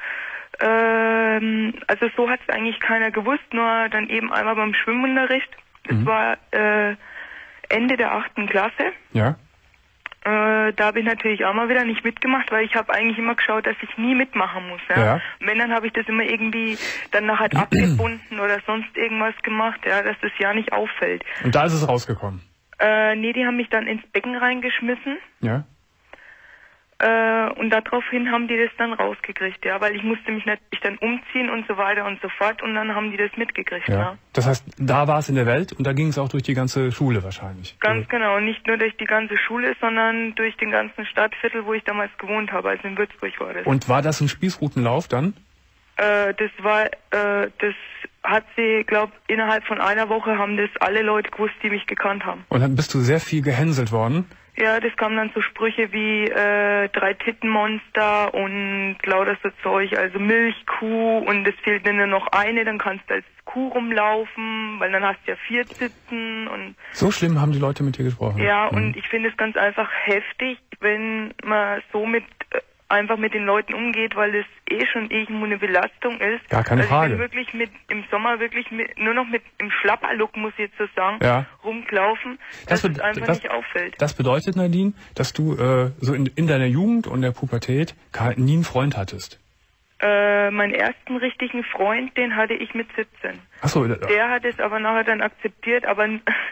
also so hat es eigentlich keiner gewusst, nur dann eben einmal beim Schwimmunterricht. Das war Ende der 8. Klasse. Ja. Da habe ich natürlich auch mal wieder nicht mitgemacht, weil ich habe eigentlich immer geschaut, dass ich nie mitmachen muss. Ja? Und wenn, dann habe ich das immer irgendwie dann nachher abgebunden oder sonst irgendwas gemacht, ja, dass das ja nicht auffällt. Und da ist es rausgekommen? Nee, die haben mich dann ins Becken reingeschmissen. Ja. Und daraufhin haben die das dann rausgekriegt, ja, weil ich musste mich natürlich dann umziehen und so weiter und so fort und dann haben die das mitgekriegt, ja. Das heißt, da war es in der Welt und da ging es auch durch die ganze Schule wahrscheinlich. Ganz genau, nicht nur durch die ganze Schule, sondern durch den ganzen Stadtviertel, wo ich damals gewohnt habe, also in Würzburg war das. Und war das ein Spießrutenlauf dann? Das hat sie, glaube innerhalb von einer Woche haben das alle Leute gewusst, die mich gekannt haben. Und dann bist du sehr viel gehänselt worden? Ja, das kamen dann so Sprüche wie 3-Titten-Monster und lauter so Zeug, also Milchkuh und es fehlt nur noch eine, dann kannst du als Kuh rumlaufen, weil dann hast du ja 4 Titten und... So schlimm haben die Leute mit dir gesprochen? Ja, und ich finde es ganz einfach heftig, wenn man so einfach mit den Leuten umgeht, weil es schon irgendwo eine Belastung ist. Gar keine Frage. Ich bin wirklich im Sommer nur noch mit im Schlapperlook, muss ich jetzt so sagen, rumlaufen, dass es einfach nicht auffällt. Das bedeutet, Nadine, dass du so in deiner Jugend und der Pubertät nie einen Freund hattest? Meinen ersten richtigen Freund, den hatte ich mit 17. Ach so. Der hat es aber nachher dann akzeptiert, aber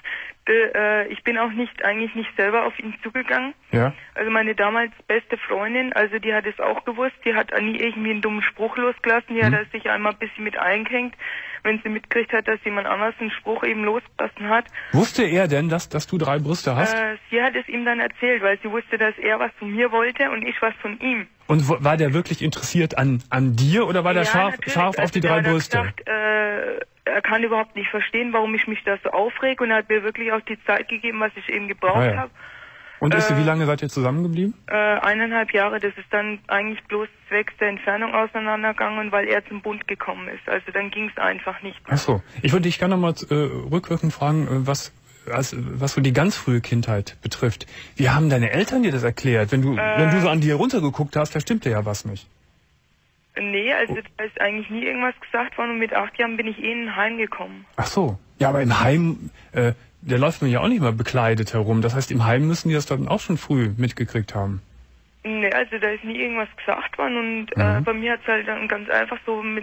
ich bin auch eigentlich nicht selber auf ihn zugegangen. Ja. Also meine damals beste Freundin, also die hat es auch gewusst, die hat nie irgendwie einen dummen Spruch losgelassen, die hat sich einmal ein bisschen mit eingehängt, wenn sie mitgekriegt hat, dass jemand anders einen Spruch eben losgelassen hat. Wusste er denn, dass du 3 Brüste hast? Sie hat es ihm dann erzählt, weil sie wusste, dass er was von mir wollte und ich was von ihm. Und war der wirklich interessiert an dir oder war der scharf auf die 3 Brüste? Gesagt, er kann überhaupt nicht verstehen, warum ich mich da so aufrege und er hat mir wirklich auch die Zeit gegeben, was ich eben gebraucht habe. Und wie lange seid ihr zusammengeblieben? 1,5 Jahre, das ist dann eigentlich bloß zwecks der Entfernung auseinandergegangen, weil er zum Bund gekommen ist. Also dann ging es einfach nicht mehr. Ach so. Ich würde dich gerne nochmal rückwirkend fragen, was so die ganz frühe Kindheit betrifft. Wie haben deine Eltern dir das erklärt? Wenn du so an dir runtergeguckt hast, da stimmte ja was nicht. Nee, also da ist eigentlich nie irgendwas gesagt worden und mit 8 Jahren bin ich in ein Heim gekommen. Ach so. Ja, aber im Heim, da läuft man ja auch nicht mal bekleidet herum. Das heißt, im Heim müssen die das dann auch schon früh mitgekriegt haben. Nee, also da ist nie irgendwas gesagt worden und bei mir hat es halt dann ganz einfach so mit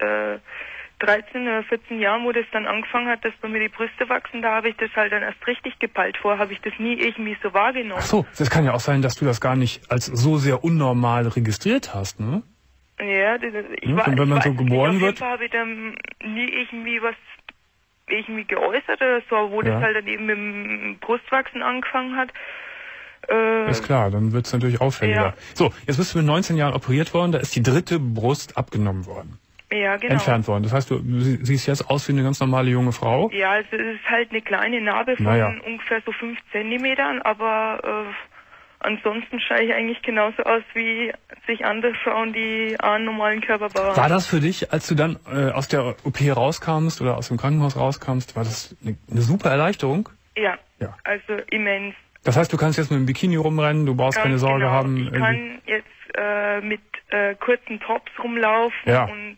13 oder 14 Jahren, wo das dann angefangen hat, dass bei mir die Brüste wachsen, da habe ich das halt dann erst richtig gepeilt. Vorher habe ich das nie irgendwie so wahrgenommen. Ach so, das kann ja auch sein, dass du das gar nicht als so sehr unnormal registriert hast, ne? Ja, wenn man so geboren wird. Auf jeden Fall habe ich dann nie irgendwie was geäußert oder so, wo das halt dann eben mit dem Brustwachsen angefangen hat. Ist klar, dann wird es natürlich auffälliger. Ja. So, jetzt bist du mit 19 Jahren operiert worden, da ist die 3. Brust abgenommen worden. Ja, genau. Entfernt worden. Das heißt, du siehst jetzt aus wie eine ganz normale junge Frau? Ja, also es ist halt eine kleine Narbe von ungefähr so 5 Zentimetern, aber ansonsten schaue ich eigentlich genauso aus wie sich andere Frauen, die einen normalen Körper bauen. War das für dich, als du dann aus der OP rauskamst oder aus dem Krankenhaus rauskamst, war das eine super Erleichterung? Ja, also immens. Das heißt, du kannst jetzt mit dem Bikini rumrennen, du brauchst keine Sorge haben. Ich kann jetzt mit kurzen Tops rumlaufen und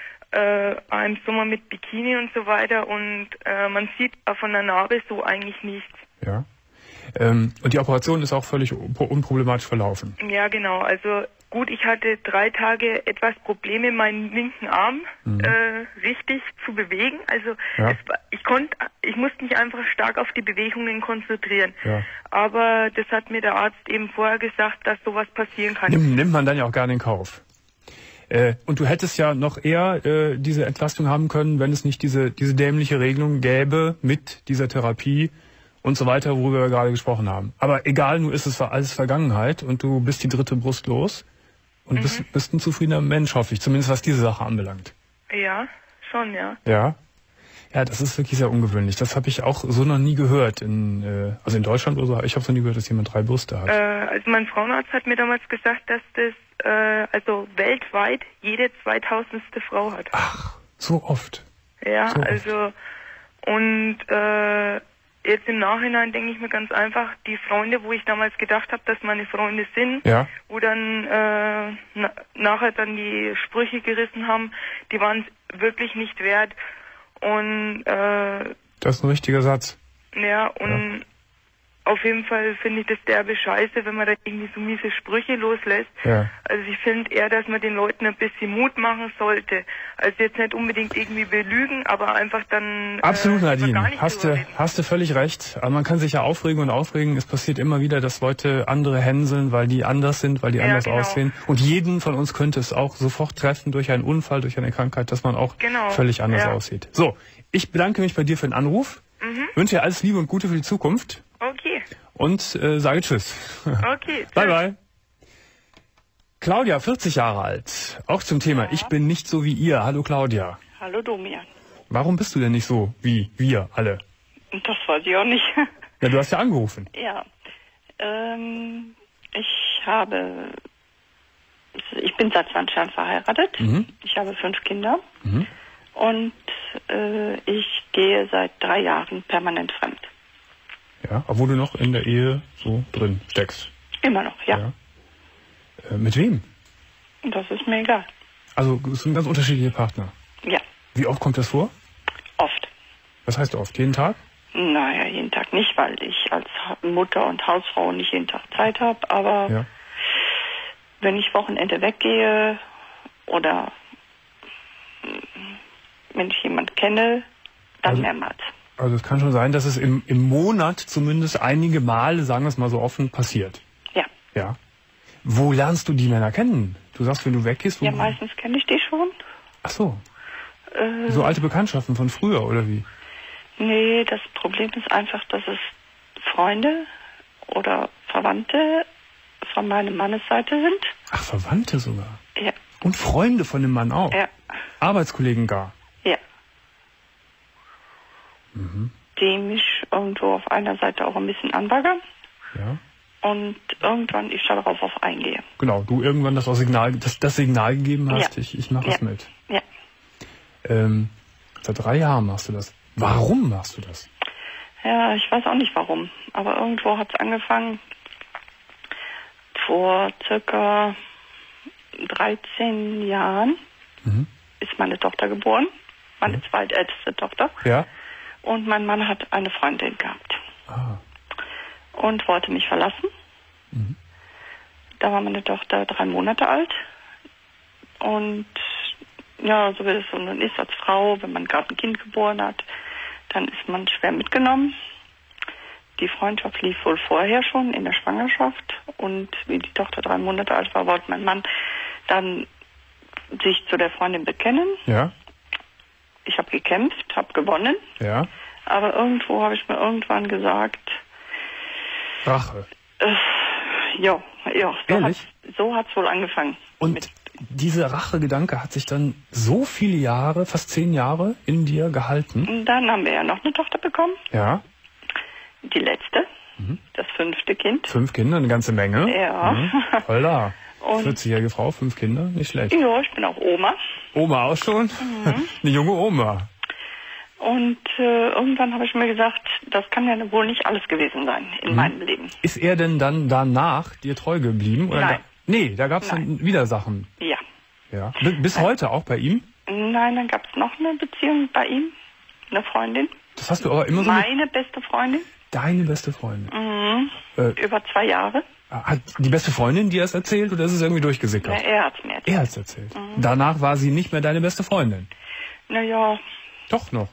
im Sommer mit Bikini und so weiter und man sieht von der Narbe so eigentlich nichts. Ja. Und die Operation ist auch völlig unproblematisch verlaufen. Ja, genau. Also gut, ich hatte 3 Tage etwas Probleme, meinen linken Arm richtig zu bewegen. Also ich musste mich einfach stark auf die Bewegungen konzentrieren. Ja. Aber das hat mir der Arzt eben vorher gesagt, dass sowas passieren kann. Nimmt man dann ja auch gerne in Kauf. Und du hättest ja noch eher diese Entlastung haben können, wenn es nicht diese dämliche Regelung gäbe mit dieser Therapie und so weiter, worüber wir gerade gesprochen haben. Aber egal, nun ist es alles Vergangenheit und du bist die 3. Brust los und bist ein zufriedener Mensch, hoffe ich, zumindest was diese Sache anbelangt. Ja, schon, ja. Ja? Ja, das ist wirklich sehr ungewöhnlich. Das habe ich auch so noch nie gehört. Also in Deutschland oder so, ich habe es noch nie gehört, dass jemand 3 Brüste hat. Also mein Frauenarzt hat mir damals gesagt, dass das also weltweit jede 2000. Frau hat. Ach, so oft. Ja, so also oft. Und jetzt im Nachhinein denke ich mir ganz einfach, die Freunde, wo ich damals gedacht habe, dass meine Freunde sind, wo dann nachher dann die Sprüche gerissen haben, die waren es wirklich nicht wert. Und das ist ein richtiger Satz. Ja, und auf jeden Fall finde ich das derbe Scheiße, wenn man da irgendwie so miese Sprüche loslässt. Ja. Also ich finde eher, dass man den Leuten ein bisschen Mut machen sollte. Also jetzt nicht unbedingt irgendwie belügen, aber einfach dann... Absolut, Nadine. Hast du völlig recht. Aber man kann sich ja aufregen und aufregen. Es passiert immer wieder, dass Leute andere hänseln, weil die anders sind, weil die anders aussehen. Und jeden von uns könnte es auch sofort treffen durch einen Unfall, durch eine Krankheit, dass man auch völlig anders aussieht. So, ich bedanke mich bei dir für den Anruf. Wünsche dir alles Liebe und Gute für die Zukunft. Okay. Und sage Tschüss. Okay. Bye, bye. Claudia, 40 Jahre alt. Auch zum Thema Ich bin nicht so wie ihr. Hallo Claudia. Hallo Domian. Warum bist du denn nicht so wie wir alle? Das weiß ich auch nicht. Ja, du hast ja angerufen. Ja. Ich bin seit 20 Jahren verheiratet. Ich habe 5 Kinder. Und ich gehe seit 3 Jahren permanent fremd. Ja, obwohl du noch in der Ehe so drin steckst. Immer noch, ja. Mit wem? Das ist mir egal. Also es sind ganz unterschiedliche Partner? Ja. Wie oft kommt das vor? Oft. Was heißt oft? Jeden Tag? Naja, jeden Tag nicht, weil ich als Mutter und Hausfrau nicht jeden Tag Zeit habe. Aber wenn ich Wochenende weggehe oder wenn ich jemanden kenne, dann mehrmals. Also es kann schon sein, dass es im Monat zumindest einige Male, sagen wir es mal so offen, passiert. Ja. Ja. Wo lernst du die Männer kennen? Du sagst, wenn du weggehst... Ja, meistens kenne ich die schon. Ach so. So alte Bekanntschaften von früher, oder wie? Nee, das Problem ist einfach, dass es Freunde oder Verwandte von meinem Mannes Seite sind. Ach, Verwandte sogar? Ja. Und Freunde von dem Mann auch? Ja. Arbeitskollegen gar? Ja. Die mich irgendwo auf einer Seite auch ein bisschen anbaggern. Ja. Und irgendwann ich darauf eingehe. Genau, du irgendwann das Signal gegeben hast, ich mache es mit. Ja. Seit 3 Jahren machst du das. Warum machst du das? Ja, ich weiß auch nicht warum. Aber irgendwo hat es angefangen. Vor circa 13 Jahren ist meine Tochter geboren. Meine zweitälteste Tochter. Ja. Und mein Mann hat eine Freundin gehabt. Ah. Und wollte mich verlassen. Da war meine Tochter 3 Monate alt. Und ja, so wie es so nun ist als Frau, wenn man gerade ein Kind geboren hat, dann ist man schwer mitgenommen. Die Freundschaft lief wohl vorher schon in der Schwangerschaft. Und wie die Tochter 3 Monate alt war, wollte mein Mann dann sich zu der Freundin bekennen. Ja. Ich habe gekämpft, habe gewonnen. Ja. Aber irgendwo habe ich mir irgendwann gesagt... Rache. Ja. So hat's wohl angefangen. Und dieser Rachegedanke hat sich dann so viele Jahre, fast 10 Jahre in dir gehalten? Und dann haben wir ja noch eine Tochter bekommen. Ja. Die letzte. Das 5. Kind. 5 Kinder, eine ganze Menge. Ja. Voll da. 40-jährige Frau, 5 Kinder, nicht schlecht. Ja, ich bin auch Oma. Oma auch schon? Eine junge Oma. Und irgendwann habe ich mir gesagt, das kann ja wohl nicht alles gewesen sein in meinem Leben. Ist er denn dann danach dir treu geblieben? Oder Nein. Da gab es dann wieder Sachen? Ja. Ja. Bis heute auch bei ihm? Nein, dann gab es noch eine Beziehung bei ihm, eine Freundin. Das hast du aber immer so... Meine beste Freundin. Deine beste Freundin? Über 2 Jahre. Hat die beste Freundin dir das erzählt oder ist es irgendwie durchgesickert? Na, er hat's mir erzählt. Er hat's erzählt. Danach war sie nicht mehr deine beste Freundin? Naja. Doch noch.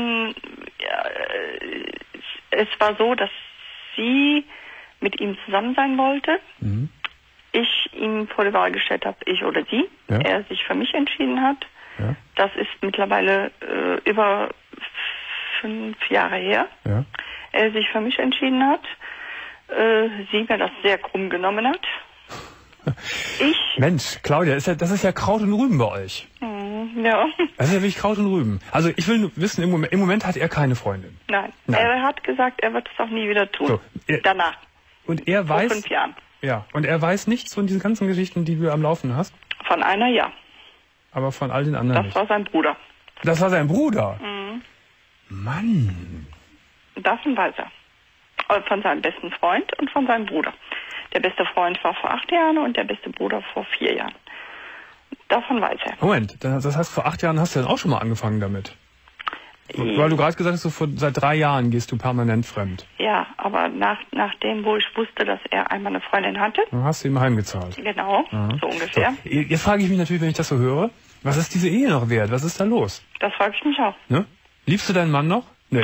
Es war so, dass sie mit ihm zusammen sein wollte. Ich ihm vor die Wahl gestellt habe, ich oder sie. Ja. Er sich für mich entschieden hat. Ja. Das ist mittlerweile über 5 Jahre her. Ja. Er sich für mich entschieden hat. Sie mir das sehr krumm genommen hat. Mensch, Claudia, das ist ja Kraut und Rüben bei euch. Ja. Das ist ja wirklich Kraut und Rüben. Also ich will nur wissen, im Moment hat er keine Freundin. Nein. Er hat gesagt, er wird es auch nie wieder tun. So, danach. Und er weiß... Vor 5 Jahren. Ja, und er weiß nichts von diesen ganzen Geschichten, die du am Laufen hast? Von einer, ja. Aber von all den anderen nicht? Das war sein Bruder. Das war sein Bruder? Mann. Davon weiß er. Von seinem besten Freund und von seinem Bruder. Der beste Freund war vor 8 Jahren und der beste Bruder vor 4 Jahren. Davon weiß er. Moment, das heißt, vor 8 Jahren hast du dann auch schon mal angefangen damit? Weil du gerade gesagt hast, seit 3 Jahren gehst du permanent fremd. Ja, aber nachdem, wo ich wusste, dass er einmal eine Freundin hatte. Dann hast du ihm heimgezahlt. Genau, so ungefähr. So, jetzt frage ich mich natürlich, wenn ich das so höre, was ist diese Ehe noch wert? Was ist da los? Das frage ich mich auch. Ne? Liebst du deinen Mann noch? Nee.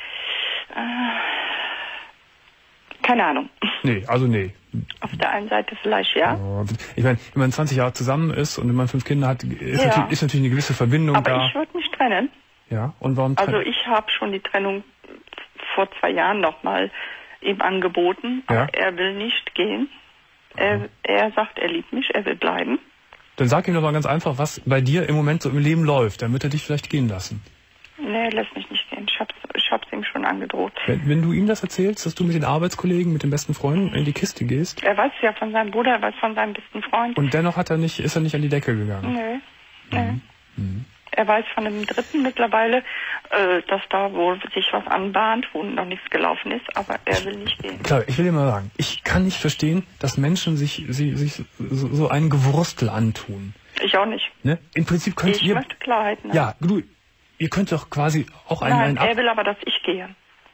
Keine Ahnung. Nee, also nee. Auf der einen Seite vielleicht ja. Ich meine, wenn man 20 Jahre zusammen ist und wenn man 5 Kinder hat, ist natürlich eine gewisse Verbindung aber da. Aber ich würde mich trennen. Ja, und warum Also ich habe schon die Trennung vor 2 Jahren nochmal ihm angeboten, aber er will nicht gehen. Er sagt, er liebt mich, er will bleiben. Dann sag ihm doch mal ganz einfach, was bei dir im Moment so im Leben läuft, damit er dich vielleicht gehen lassen. Nee, er lässt mich nicht gehen. Ich hab's ihm schon angedroht. Wenn du ihm das erzählst, dass du mit den Arbeitskollegen, mit den besten Freunden in die Kiste gehst? Er weiß ja von seinem Bruder, er weiß von seinem besten Freund. Und dennoch ist er nicht an die Decke gegangen? Nee. Er weiß von einem Dritten mittlerweile, dass da wohl sich was anbahnt, wo noch nichts gelaufen ist, aber er will nicht gehen. Klar, ich will dir mal sagen, ich kann nicht verstehen, dass Menschen sich so ein Gewurstel antun. Ich auch nicht. Ne? Im Prinzip könnt ihr... Ich möchte Klarheit. Ne? Ja, ihr könnt doch quasi auch Nein, er will aber, dass ich gehe.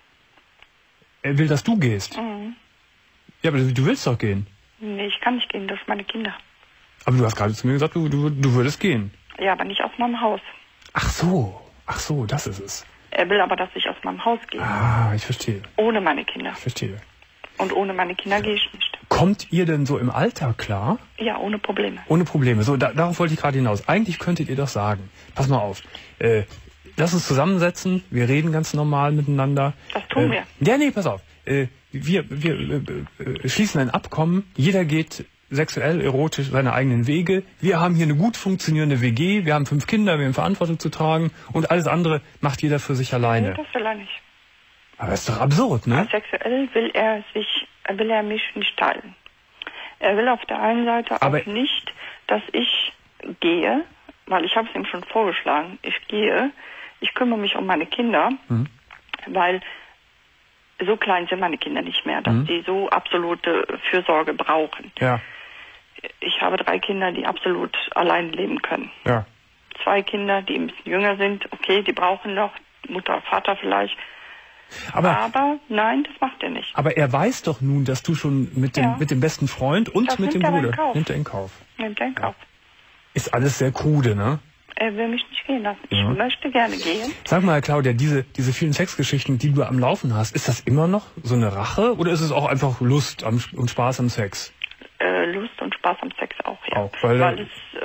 Er will, dass du gehst? Ja, aber du willst doch gehen. Nee, ich kann nicht gehen, das sind meine Kinder. Aber du hast gerade zu mir gesagt, du würdest gehen. Ja, aber nicht aus meinem Haus. Ach so, das ist es. Er will aber, dass ich aus meinem Haus gehe. Ah, ich verstehe. Ohne meine Kinder. Ich verstehe. Und ohne meine Kinder gehe ich nicht. Kommt ihr denn so im Alltag klar? Ja, ohne Probleme. Ohne Probleme. So, darauf wollte ich gerade hinaus. Eigentlich könntet ihr doch sagen, pass mal auf, lass uns zusammensetzen, wir reden ganz normal miteinander. Das tun wir. Ja, nee, pass auf. Wir schließen ein Abkommen, jeder geht sexuell, erotisch seine eigenen Wege. Wir haben hier eine gut funktionierende WG, wir haben 5 Kinder, wir haben Verantwortung zu tragen und alles andere macht jeder für sich alleine. Nee, das will er nicht. Aber das ist doch absurd, ne? Sexuell will er mich nicht teilen. Er will auf der einen Seite auch nicht, dass ich gehe, weil ich habe es ihm schon vorgeschlagen, ich kümmere mich um meine Kinder, weil so klein sind meine Kinder nicht mehr, dass die so absolute Fürsorge brauchen. Ja. Ich habe 3 Kinder, die absolut allein leben können. Ja. 2 Kinder, die ein bisschen jünger sind, okay, die brauchen noch Mutter, Vater vielleicht. Aber nein, das macht er nicht. Aber er weiß doch nun, dass du schon mit dem besten Freund und das mit dem Bruder nimmt er in Kauf. Nimmt er in Kauf. Ist alles sehr krude, ne? Er will mich nicht gehen lassen. Ich möchte gerne gehen. Sag mal, Claudia, diese vielen Sexgeschichten, die du am Laufen hast, ist das immer noch so eine Rache oder ist es auch einfach Lust und Spaß am Sex? Lust und Spaß am Sex auch, ja. Auch, weil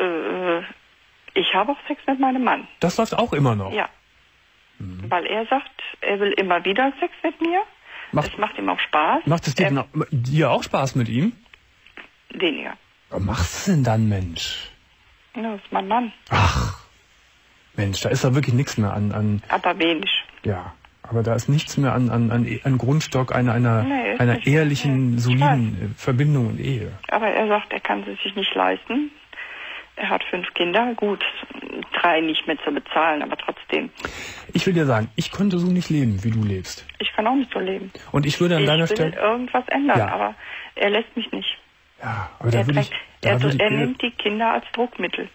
ich habe auch Sex mit meinem Mann. Das läuft auch immer noch? Ja. Weil er sagt, er will immer wieder Sex mit mir. Es macht ihm auch Spaß. Macht es dir auch Spaß mit ihm? Weniger. Was machst du denn dann, Mensch? Ja, das ist mein Mann. Ach, Mensch, da ist da wirklich nichts mehr an... Aber wenig. Ja, aber da ist nichts mehr an Grundstock einer ehrlichen, soliden Verbindung und Ehe. Aber er sagt, er kann es sich nicht leisten. Er hat 5 Kinder, gut, 3 nicht mehr zu bezahlen, aber trotzdem. Ich will dir sagen, ich könnte so nicht leben, wie du lebst. Ich kann auch nicht so leben. Und ich würde an deiner Stelle... Ich will irgendwas ändern, aber er lässt mich nicht. Ja, aber da würde ich... Er nimmt die Kinder als Druckmittel.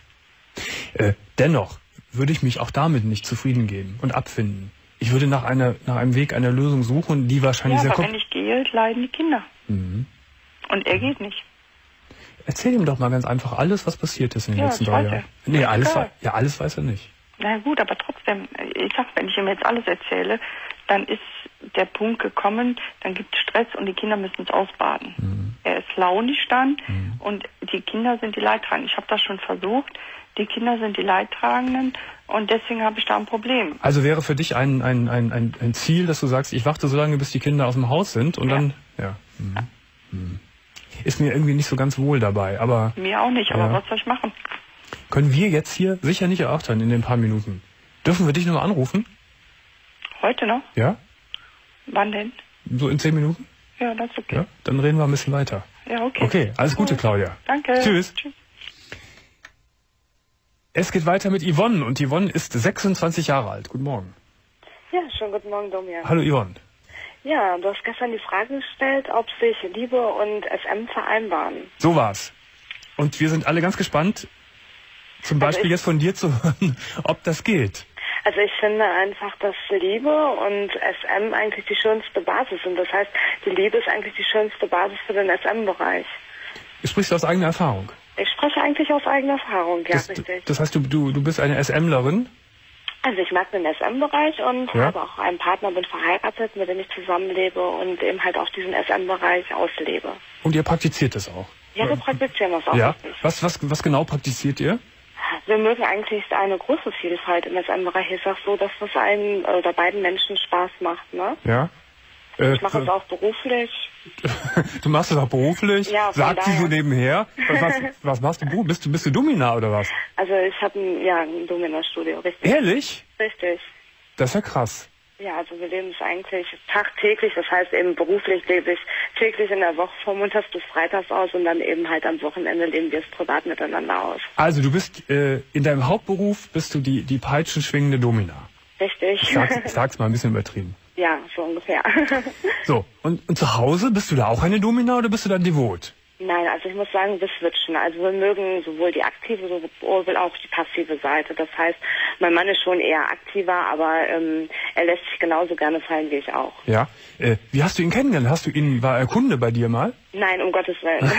Dennoch würde ich mich auch damit nicht zufrieden geben und abfinden. Ich würde nach einem Weg, einer Lösung suchen, die wahrscheinlich sehr... aber wenn ich gehe, leiden die Kinder. Und er geht nicht. Erzähl ihm doch mal ganz einfach alles, was passiert ist in den letzten 3 Jahren. Nee, alles weiß er nicht. Na gut, aber trotzdem, ich sag, wenn ich ihm jetzt alles erzähle, dann ist der Punkt gekommen, dann gibt es Stress und die Kinder müssen es ausbaden. Mhm. Er ist launisch dann und die Kinder sind die Leidtragenden. Ich habe das schon versucht, die Kinder sind die Leidtragenden und deswegen habe ich da ein Problem. Also wäre für dich ein Ziel, dass du sagst, ich warte so lange, bis die Kinder aus dem Haus sind und dann, Ist mir irgendwie nicht so ganz wohl dabei, aber... Mir auch nicht, aber was soll ich machen? Können wir jetzt hier sicher nicht erörtern in den paar Minuten. Dürfen wir dich noch mal anrufen? Heute noch? Ja. Wann denn? So in 10 Minuten? Ja, das ist okay. Ja, dann reden wir ein bisschen weiter. Ja, okay. Okay, alles Gute, Claudia. Danke. Tschüss. Es geht weiter mit Yvonne und Yvonne ist 26 Jahre alt. Guten Morgen. Ja, schönen guten Morgen, Domian. Hallo Yvonne. Ja, du hast gestern die Frage gestellt, ob sich Liebe und SM vereinbaren. So war's. Und wir sind alle ganz gespannt, zum Beispiel jetzt von dir zu hören, ob das geht. Also ich finde einfach, dass Liebe und SM eigentlich die schönste Basis sind. Das heißt, die Liebe ist eigentlich die schönste Basis für den SM-Bereich. Sprichst du aus eigener Erfahrung? Ich spreche eigentlich aus eigener Erfahrung, ja, richtig. Das heißt, du bist eine SMlerin? Also ich mag den SM-Bereich und habe auch einen Partner, bin verheiratet, mit dem ich zusammenlebe und eben halt auch diesen SM-Bereich auslebe. Und ihr praktiziert das auch? Ja, wir praktizieren das auch. Ja. Was genau praktiziert ihr? Wir mögen eigentlich eine große Vielfalt im SM-Bereich. Ich sag so, dass das einen oder beiden Menschen Spaß macht, ne? Ja. Ich mache es auch beruflich. Du machst es auch beruflich? Ja, sagt sie so nebenher. Was machst du? Bist du Domina oder was? Also ich habe ein Domina-Studio, richtig. Ehrlich? Richtig. Das ist ja krass. Ja, also wir leben es eigentlich tagtäglich, das heißt eben beruflich lebe ich täglich in der Woche von Montags bis Freitags aus und dann eben halt am Wochenende leben wir es privat miteinander aus. Also du bist in deinem Hauptberuf bist du die peitschenschwingende Domina. Richtig. Ich sag's mal ein bisschen übertrieben. Ja, so ungefähr. So, und zu Hause bist du da auch eine Domina oder bist du dann devot? Nein, also ich muss sagen, wir switchen. Also wir mögen sowohl die aktive, sowohl auch die passive Seite. Das heißt, mein Mann ist schon eher aktiver, aber er lässt sich genauso gerne fallen wie ich auch. Ja. Wie hast du ihn kennengelernt? War er Kunde bei dir mal? Nein, um Gottes Willen.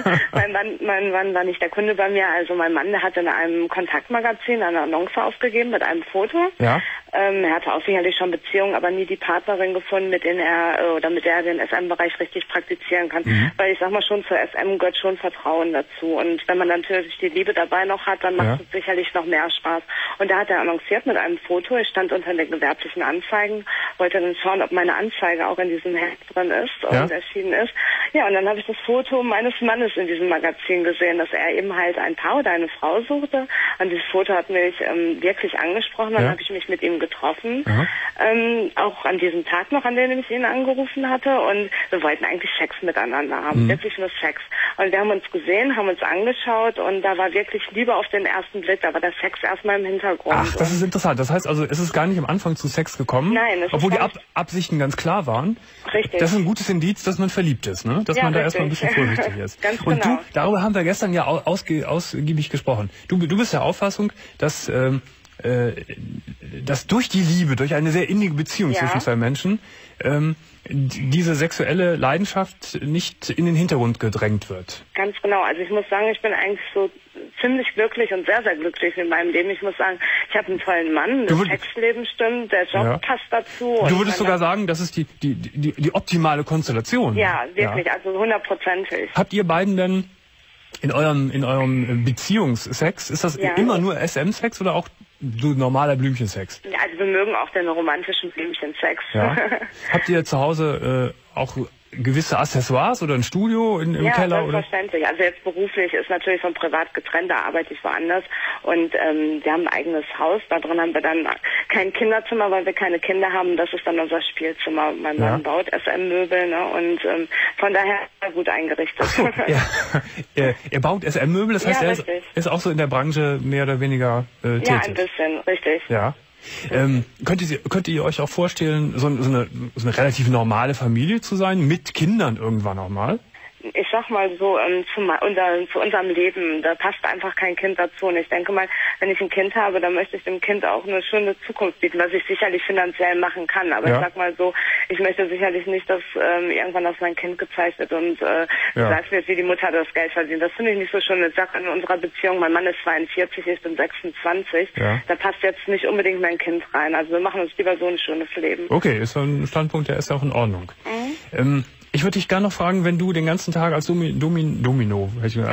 mein Mann war nicht der Kunde bei mir. Also mein Mann hat in einem Kontaktmagazin eine Annonce aufgegeben mit einem Foto. Ja. Er hatte auch sicherlich schon Beziehungen, aber nie die Partnerin gefunden, mit der er den SM-Bereich richtig praktizieren kann. Mhm. Weil ich sag mal schon, zur SM gehört schon Vertrauen dazu. Und wenn man dann natürlich die Liebe dabei noch hat, dann macht es sicherlich noch mehr Spaß. Und da hat er annonciert mit einem Foto. Ich stand unter den gewerblichen Anzeigen, wollte dann schauen, ob meine Anzeige auch in diesem Heft drin ist und erschienen ist. Ja, und dann habe ich das Foto meines Mannes in diesem Magazin gesehen, dass er eben halt ein Paar oder eine Frau suchte. Und dieses Foto hat mich wirklich angesprochen. Dann habe ich mich mit ihm getroffen. Auch an diesem Tag noch, an dem ich ihn angerufen hatte. Und wir wollten eigentlich Sex miteinander haben. Wirklich nur Sex. Und wir haben uns gesehen, haben uns angeschaut und da war wirklich Liebe auf den ersten Blick. Da war der Sex erstmal im Hintergrund. Ach, das ist interessant. Das heißt also, es ist gar nicht am Anfang zu Sex gekommen. Nein. Obwohl die Absichten ganz klar waren. Richtig. Das ist ein gutes Indiz, dass man verliebt ist, ne? Dass man da erstmal ein bisschen vorsichtig ist. Ganz und genau. darüber haben wir gestern ja ausgiebig gesprochen. Du bist der Auffassung, dass durch die Liebe, durch eine sehr innige Beziehung zwischen zwei Menschen, diese sexuelle Leidenschaft nicht in den Hintergrund gedrängt wird. Ganz genau. Also ich muss sagen, ich bin eigentlich so ziemlich glücklich und sehr, sehr glücklich in meinem Leben. Ich muss sagen, ich habe einen tollen Mann, das Sexleben stimmt, der Job passt dazu. Du würdest sogar sagen, das ist die optimale Konstellation. Ja, wirklich, also 100%. Habt ihr beiden denn in eurem Beziehungssex, ist das immer nur SM-Sex oder auch normaler Blümchensex? Ja, also wir mögen auch den romantischen Blümchensex. Ja. Habt ihr zu Hause auch gewisse Accessoires oder ein Studio im Keller? Ja, selbstverständlich. Oder? Also jetzt beruflich ist natürlich von privat getrennt, da arbeite ich woanders. Und wir haben ein eigenes Haus. Da drin haben wir dann kein Kinderzimmer, weil wir keine Kinder haben. Das ist dann unser Spielzimmer. Mein Mann baut SM-Möbel, ne? Und von daher gut eingerichtet. Ach so, er baut SM-Möbel, das heißt, er ist auch so in der Branche mehr oder weniger tätig. Ja, ein bisschen, richtig. Ja. Könnt ihr euch auch vorstellen, so eine relativ normale Familie zu sein, mit Kindern irgendwann auch mal? ich sag mal so, zu unserem Leben, da passt einfach kein Kind dazu. Und ich denke mal, wenn ich ein Kind habe, dann möchte ich dem Kind auch eine schöne Zukunft bieten, was ich sicherlich finanziell machen kann. Aber ich sag mal so, ich möchte sicherlich nicht, dass irgendwann auf mein Kind gezeigt wird und gesagt wird, wie die Mutter das Geld verdient. Das finde ich nicht so schön. Ich sage in unserer Beziehung, mein Mann ist 42, ich bin 26. Ja. Da passt jetzt nicht unbedingt mein Kind rein. Also wir machen uns lieber so ein schönes Leben. Okay, ist so ein Standpunkt, der ist ja auch in Ordnung. Ich würde dich gerne noch fragen, wenn du den ganzen Tag als Domina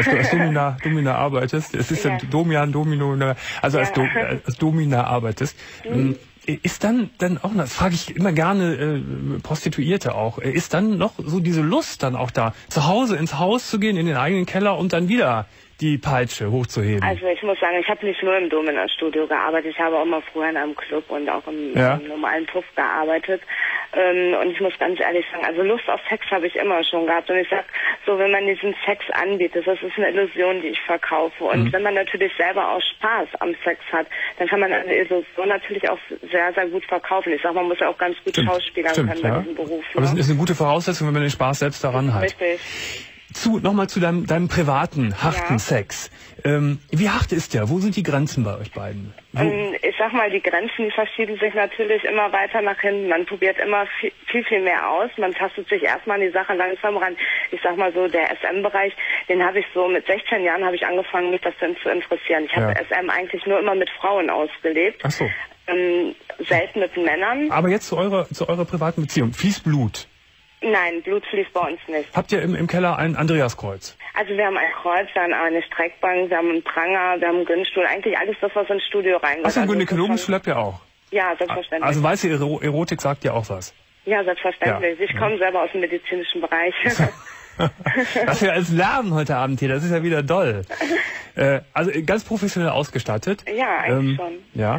arbeitest, es ist ja Domian, Domino, also als Domina arbeitest, ist dann auch, das frage ich immer gerne Prostituierte auch, ist dann noch so diese Lust dann auch da, zu Hause ins Haus zu gehen, in den eigenen Keller und dann wieder die Peitsche hochzuheben? Also ich muss sagen, ich habe nicht nur im Domina-Studio gearbeitet, ich habe auch mal früher in einem Club und auch im normalen Puff gearbeitet. Und ich muss ganz ehrlich sagen, also Lust auf Sex habe ich immer schon gehabt. Und ich sag so, wenn man diesen Sex anbietet, das ist eine Illusion, die ich verkaufe. Und wenn man natürlich selber auch Spaß am Sex hat, dann kann man eine Illusion natürlich auch sehr, sehr gut verkaufen. Ich sag, man muss ja auch ganz gut schauspielern können bei diesem Beruf. Aber es ist eine gute Voraussetzung, wenn man den Spaß selbst daran hat. Richtig. Nochmal zu deinem privaten, harten Sex. Wie hart ist der? Wo sind die Grenzen bei euch beiden? Ich sag mal, die Grenzen, die verschieben sich natürlich immer weiter nach hinten. Man probiert immer viel mehr aus. Man tastet sich erstmal an die Sache langsam ran. Ich sag mal so, der SM-Bereich, den habe ich so mit 16 Jahren habe ich angefangen, mich das zu interessieren. Ich habe SM eigentlich nur immer mit Frauen ausgelebt. Ach so. Selten mit Männern. Aber jetzt zu eurer privaten Beziehung. Fließt Blut? Nein, Blut fließt bei uns nicht. Habt ihr im Keller ein Andreaskreuz? Also wir haben ein Kreuz, wir haben eine Streckbank, wir haben einen Pranger, wir haben einen Gynstuhl. Eigentlich alles das, was ins Studio reingehört. Achso, einen Gynäkologenstuhl habt ihr auch? Ja, selbstverständlich. Also weiße Erotik sagt dir auch was? Ja, selbstverständlich. Ja. Ich komme selber aus dem medizinischen Bereich. Was wir alles lernen heute Abend hier, das ist ja wieder doll. Also ganz professionell ausgestattet. Ja, eigentlich schon. Ja.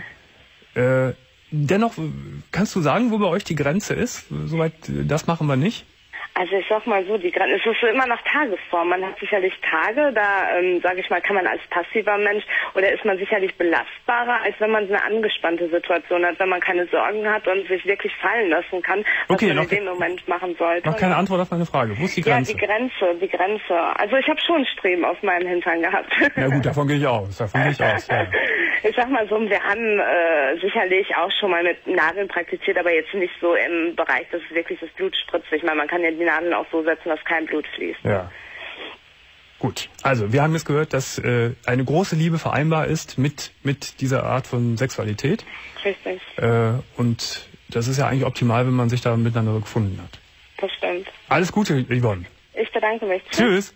Dennoch, kannst du sagen, wo bei euch die Grenze ist? Soweit, das machen wir nicht? Also ich sag mal so, die Grenze, es ist so immer nach Tagesform. Man hat sicherlich Tage, da, sage ich mal, kann man als passiver Mensch oder ist man sicherlich belastbarer, als wenn man eine angespannte Situation hat, wenn man keine Sorgen hat und sich wirklich fallen lassen kann, was man in dem Moment machen sollte. Noch keine Antwort auf meine Frage. Wo ist die Grenze? Ja, die Grenze. Also ich habe schon Streben auf meinem Hintern gehabt. Ja gut, davon gehe ich aus. Ja. Ich sag mal so, wir haben sicherlich auch schon mal mit Nadeln praktiziert, aber jetzt nicht so im Bereich, dass es wirklich das Blut spritzt. Ich meine, man kann ja die Nadeln auch so setzen, dass kein Blut fließt. Ja. Gut, also wir haben jetzt gehört, dass eine große Liebe vereinbar ist mit dieser Art von Sexualität. Richtig. Und das ist ja eigentlich optimal, wenn man sich da miteinander gefunden hat. Das stimmt. Alles Gute, Yvonne. Ich bedanke mich. Tschüss.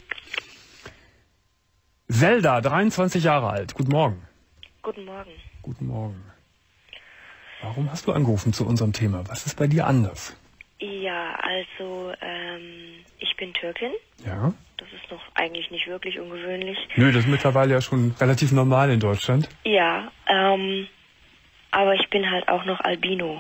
Zelda, 23 Jahre alt. Guten Morgen. Guten Morgen. Guten Morgen. Warum hast du angerufen zu unserem Thema? Was ist bei dir anders? Ja, also ich bin Türkin. Ja. Das ist noch eigentlich nicht wirklich ungewöhnlich. Nö, das ist mittlerweile ja schon relativ normal in Deutschland. Ja, aber ich bin halt auch noch Albino.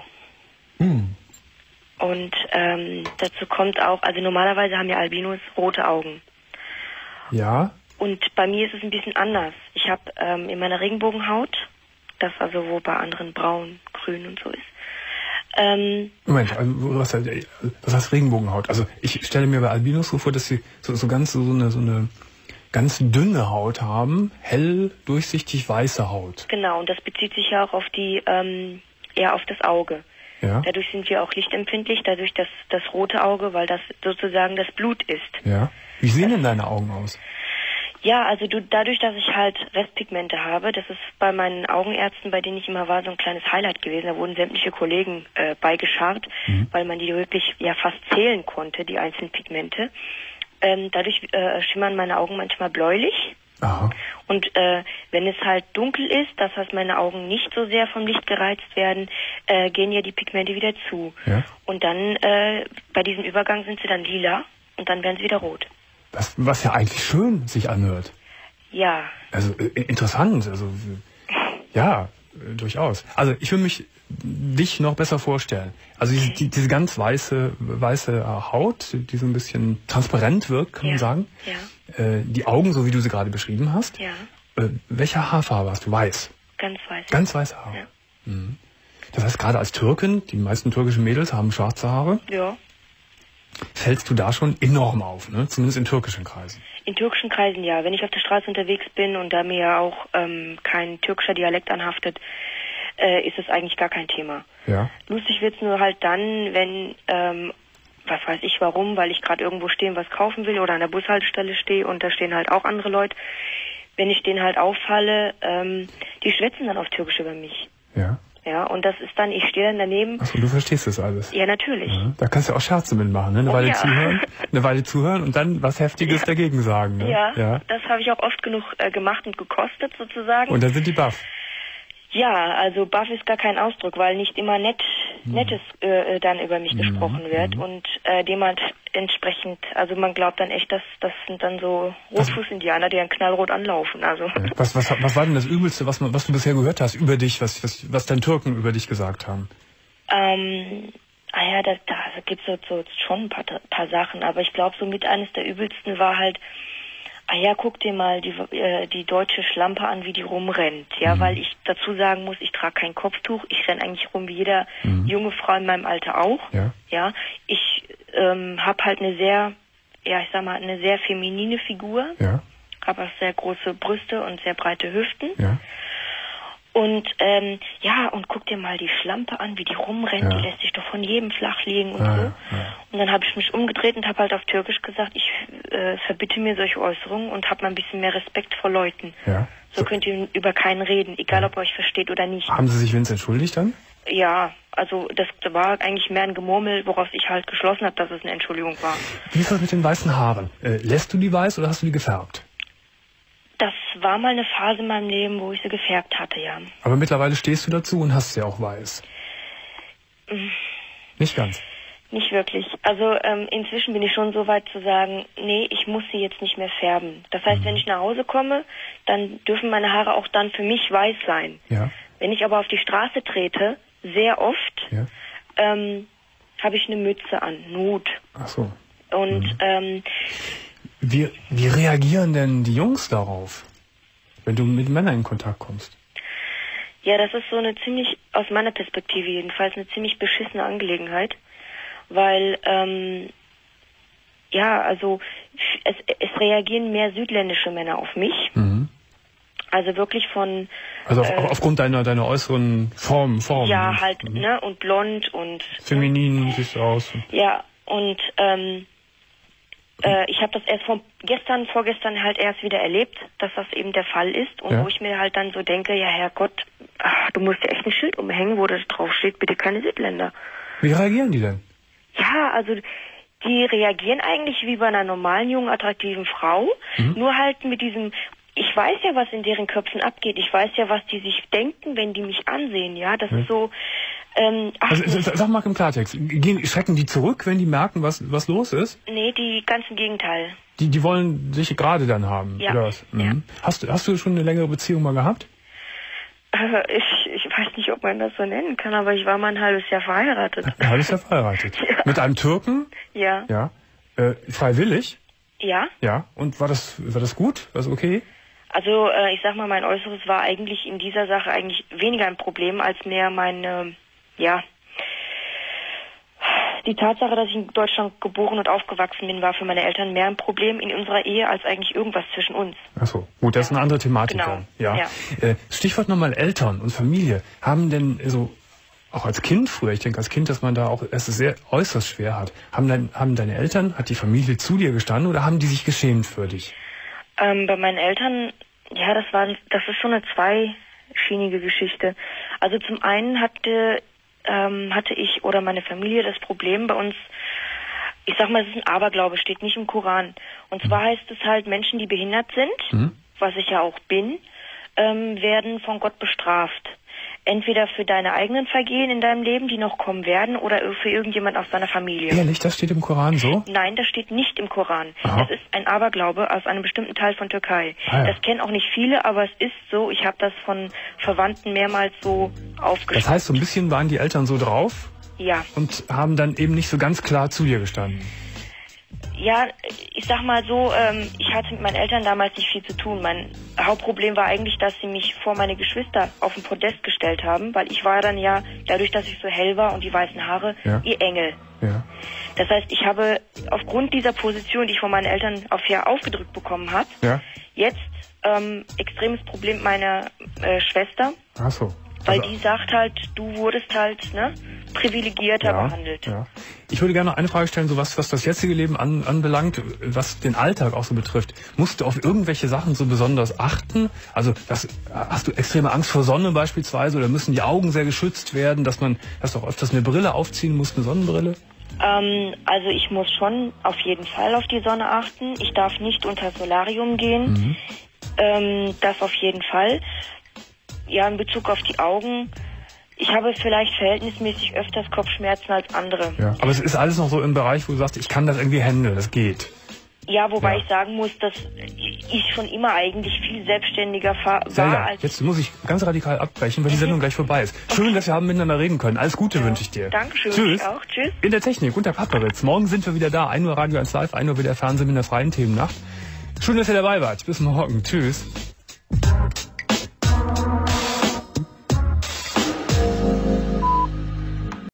Und dazu kommt auch, also normalerweise haben ja Albinos rote Augen. Ja. Und bei mir ist es ein bisschen anders. Ich habe in meiner Regenbogenhaut, das also wo bei anderen braun, grün und so ist. Moment, was heißt Regenbogenhaut? Also ich stelle mir bei Albinos so vor, dass sie so eine ganz dünne Haut haben, hell, durchsichtig weiße Haut. Genau, und das bezieht sich ja auch auf die eher auf das Auge. Ja. Dadurch sind wir auch lichtempfindlich, dadurch das rote Auge, weil das sozusagen das Blut ist. Ja. Wie sehen denn deine Augen aus? Ja, also dadurch, dass ich halt Restpigmente habe, das ist bei meinen Augenärzten, bei denen ich immer war, so ein kleines Highlight gewesen. Da wurden sämtliche Kollegen beigeschart, weil man die wirklich ja fast zählen konnte, die einzelnen Pigmente. Dadurch schimmern meine Augen manchmal bläulich. Aha. Und wenn es halt dunkel ist, das heißt meine Augen nicht so sehr vom Licht gereizt werden, gehen ja die Pigmente wieder zu. Ja. Und dann bei diesem Übergang sind sie dann lila und dann werden sie wieder rot. Was ja eigentlich schön sich anhört. Ja. Also interessant, also ja, durchaus. Also ich will dich noch besser vorstellen. Also diese ganz weiße Haut, die so ein bisschen transparent wirkt, kann man sagen. Ja. Die Augen, so wie du sie gerade beschrieben hast. Ja. Welche Haarfarbe hast du? Weiß? Ganz weiß. Ganz weiße Haare. Ja. Das heißt, gerade als Türkin, die meisten türkischen Mädels haben schwarze Haare. Ja. fällst du da schon enorm auf, ne? Zumindest in türkischen Kreisen. In türkischen Kreisen ja. Wenn ich auf der Straße unterwegs bin und da mir ja auch kein türkischer Dialekt anhaftet, ist es eigentlich gar kein Thema. Ja. Lustig wird's nur halt dann, wenn, was weiß ich warum, weil ich gerade irgendwo stehe und was kaufen will oder an der Bushaltestelle stehe und da stehen halt auch andere Leute. Wenn ich denen halt auffalle, die schwätzen dann auf Türkisch über mich. Ja. Ja, und das ist dann, ich stehe dann daneben. Achso, du verstehst das alles. Ja, natürlich. Ja, da kannst du auch Scherze mitmachen, ne? Eine Weile zuhören und dann was Heftiges dagegen sagen. Ne? Ja, das habe ich auch oft genug gemacht und gekostet sozusagen. Und dann sind die baff. Ja, also baff ist gar kein Ausdruck, weil nicht immer Nettes dann über mich gesprochen wird und dementsprechend, also man glaubt dann echt, das sind dann so Rotfuß-Indianer, die dann knallrot anlaufen. Also. Was war denn das Übelste, was du bisher gehört hast über dich, was dann Türken über dich gesagt haben? Da gibt's so schon ein paar Sachen, aber ich glaube, so mit eines der übelsten war halt, guck dir mal die deutsche Schlampe an, wie die rumrennt. Ja, weil ich dazu sagen muss, ich trage kein Kopftuch. Ich renne eigentlich rum wie jeder junge Frau in meinem Alter auch. Ja, ich habe halt eine sehr feminine Figur. Ja. Habe auch sehr große Brüste und sehr breite Hüften. Ja. Und und guck dir mal die Schlampe an, wie die rumrennt, die lässt sich doch von jedem flach liegen und so. Ja. Und dann habe ich mich umgedreht und habe halt auf Türkisch gesagt, ich verbitte mir solche Äußerungen und habe mal ein bisschen mehr Respekt vor Leuten. Ja. So könnt ihr über keinen reden, egal ob ihr euch versteht oder nicht. Haben Sie sich wenigstens entschuldigt dann? Ja, also das war eigentlich mehr ein Gemurmel, woraus ich halt geschlossen habe, dass es eine Entschuldigung war. Wie ist das mit den weißen Haaren? Lässt du die weiß oder hast du die gefärbt? Das war mal eine Phase in meinem Leben, wo ich sie gefärbt hatte, ja. Aber mittlerweile stehst du dazu und hast sie auch weiß. Nicht ganz. Nicht wirklich. Also inzwischen bin ich schon so weit zu sagen, nee, ich muss sie jetzt nicht mehr färben. Das heißt, wenn ich nach Hause komme, dann dürfen meine Haare auch dann für mich weiß sein. Ja. Wenn ich aber auf die Straße trete, sehr oft, habe ich eine Mütze an, Nut. Ach so. Und Wie reagieren denn die Jungs darauf, wenn du mit Männern in Kontakt kommst? Ja, das ist so eine ziemlich, aus meiner Perspektive jedenfalls, eine ziemlich beschissene Angelegenheit, weil, es reagieren mehr südländische Männer auf mich. Also wirklich von... Also aufgrund deiner äußeren Form. Ja, halt, ne, und blond und... Feminin siehst du aus. Ja, und, ich habe das erst vorgestern halt erst wieder erlebt, dass das eben der Fall ist. Und wo ich mir halt dann so denke, ja Herrgott, du musst dir echt ein Schild umhängen, wo das drauf steht, bitte keine Südländer. Wie reagieren die denn? Ja, also die reagieren eigentlich wie bei einer normalen, jungen, attraktiven Frau. Nur halt mit diesem, ich weiß ja, was in deren Köpfen abgeht. Ich weiß ja, was die sich denken, wenn die mich ansehen. Ja, das ist so... sag mal im Klartext, schrecken die zurück, wenn die merken, was los ist? Nee, die ganz im Gegenteil. Die wollen dich gerade dann haben, oder was? Ja. Hast du schon eine längere Beziehung mal gehabt? Ich weiß nicht, ob man das so nennen kann, aber ich war mal ein halbes Jahr verheiratet. Ein halbes Jahr verheiratet? Ja. Mit einem Türken? Ja. Ja. Freiwillig? Ja. Ja. Und war das gut? War das okay? Also ich sag mal, mein Äußeres war eigentlich in dieser Sache eigentlich weniger ein Problem als mehr meine... Die Tatsache, dass ich in Deutschland geboren und aufgewachsen bin, war für meine Eltern mehr ein Problem in unserer Ehe als eigentlich irgendwas zwischen uns. Ach so, gut, das ist eine andere Thematik genau. dann. Ja. Stichwort nochmal Eltern und Familie. Haben denn so, auch als Kind früher, ich denke als Kind, dass man da auch es sehr äußerst schwer hat. Haben deine Eltern, hat die Familie zu dir gestanden oder haben die sich geschämt für dich? Bei meinen Eltern, ja, das ist so eine zweischienige Geschichte. Also zum einen hatte ich oder meine Familie das Problem bei uns, ich sag mal, es ist ein Aberglaube, steht nicht im Koran. Und zwar heißt es halt, Menschen, die behindert sind, was ich ja auch bin, werden von Gott bestraft. Entweder für deine eigenen Vergehen in deinem Leben, die noch kommen werden, oder für irgendjemand aus deiner Familie. Ehrlich, das steht im Koran so? Nein, das steht nicht im Koran. Aha. Das ist ein Aberglaube aus einem bestimmten Teil von Türkei. Ah, ja. Das kennen auch nicht viele, aber es ist so. Ich habe das von Verwandten mehrmals so aufgeschrieben. Das heißt, so ein bisschen waren die Eltern so drauf? Ja. Und haben dann eben nicht so ganz klar zu dir gestanden? Ja, ich sag mal so, ich hatte mit meinen Eltern damals nicht viel zu tun. Mein Hauptproblem war eigentlich, dass sie mich vor meine Geschwister auf den Podest gestellt haben, weil ich war dann ja, dadurch, dass ich so hell war und die weißen Haare, ihr Engel. Ja. Das heißt, ich habe aufgrund dieser Position, die ich von meinen Eltern aufgedrückt bekommen habe, jetzt extremes Problem mit meiner Schwester. Ach so. Weil die sagt halt, du wurdest halt privilegierter behandelt. Ja. Ich würde gerne noch eine Frage stellen, so was das jetzige Leben anbelangt, was den Alltag auch so betrifft. Musst du auf irgendwelche Sachen so besonders achten? Also hast du extreme Angst vor Sonne beispielsweise oder müssen die Augen sehr geschützt werden, dass du auch öfters eine Brille aufziehen musst, eine Sonnenbrille? Also ich muss schon auf jeden Fall auf die Sonne achten. Ich darf nicht unter Solarium gehen. Das auf jeden Fall. Ja, in Bezug auf die Augen, ich habe vielleicht verhältnismäßig öfters Kopfschmerzen als andere. Ja, aber es ist alles noch so im Bereich, wo du sagst, ich kann das irgendwie handeln, das geht. Ja, wobei ich sagen muss, dass ich schon immer eigentlich viel selbstständiger war als... Jetzt muss ich ganz radikal abbrechen, weil die Sendung gleich vorbei ist. Schön, dass wir haben miteinander reden können. Alles Gute wünsche ich dir. Dankeschön. Tschüss. Ich auch. Tschüss. In der Technik, Gunter Papperitz. Morgen sind wir wieder da. 1 Uhr Radio 1 Live, 1 Uhr wieder Fernsehen mit der freien Themennacht. Schön, dass ihr dabei wart. Bis morgen. Tschüss.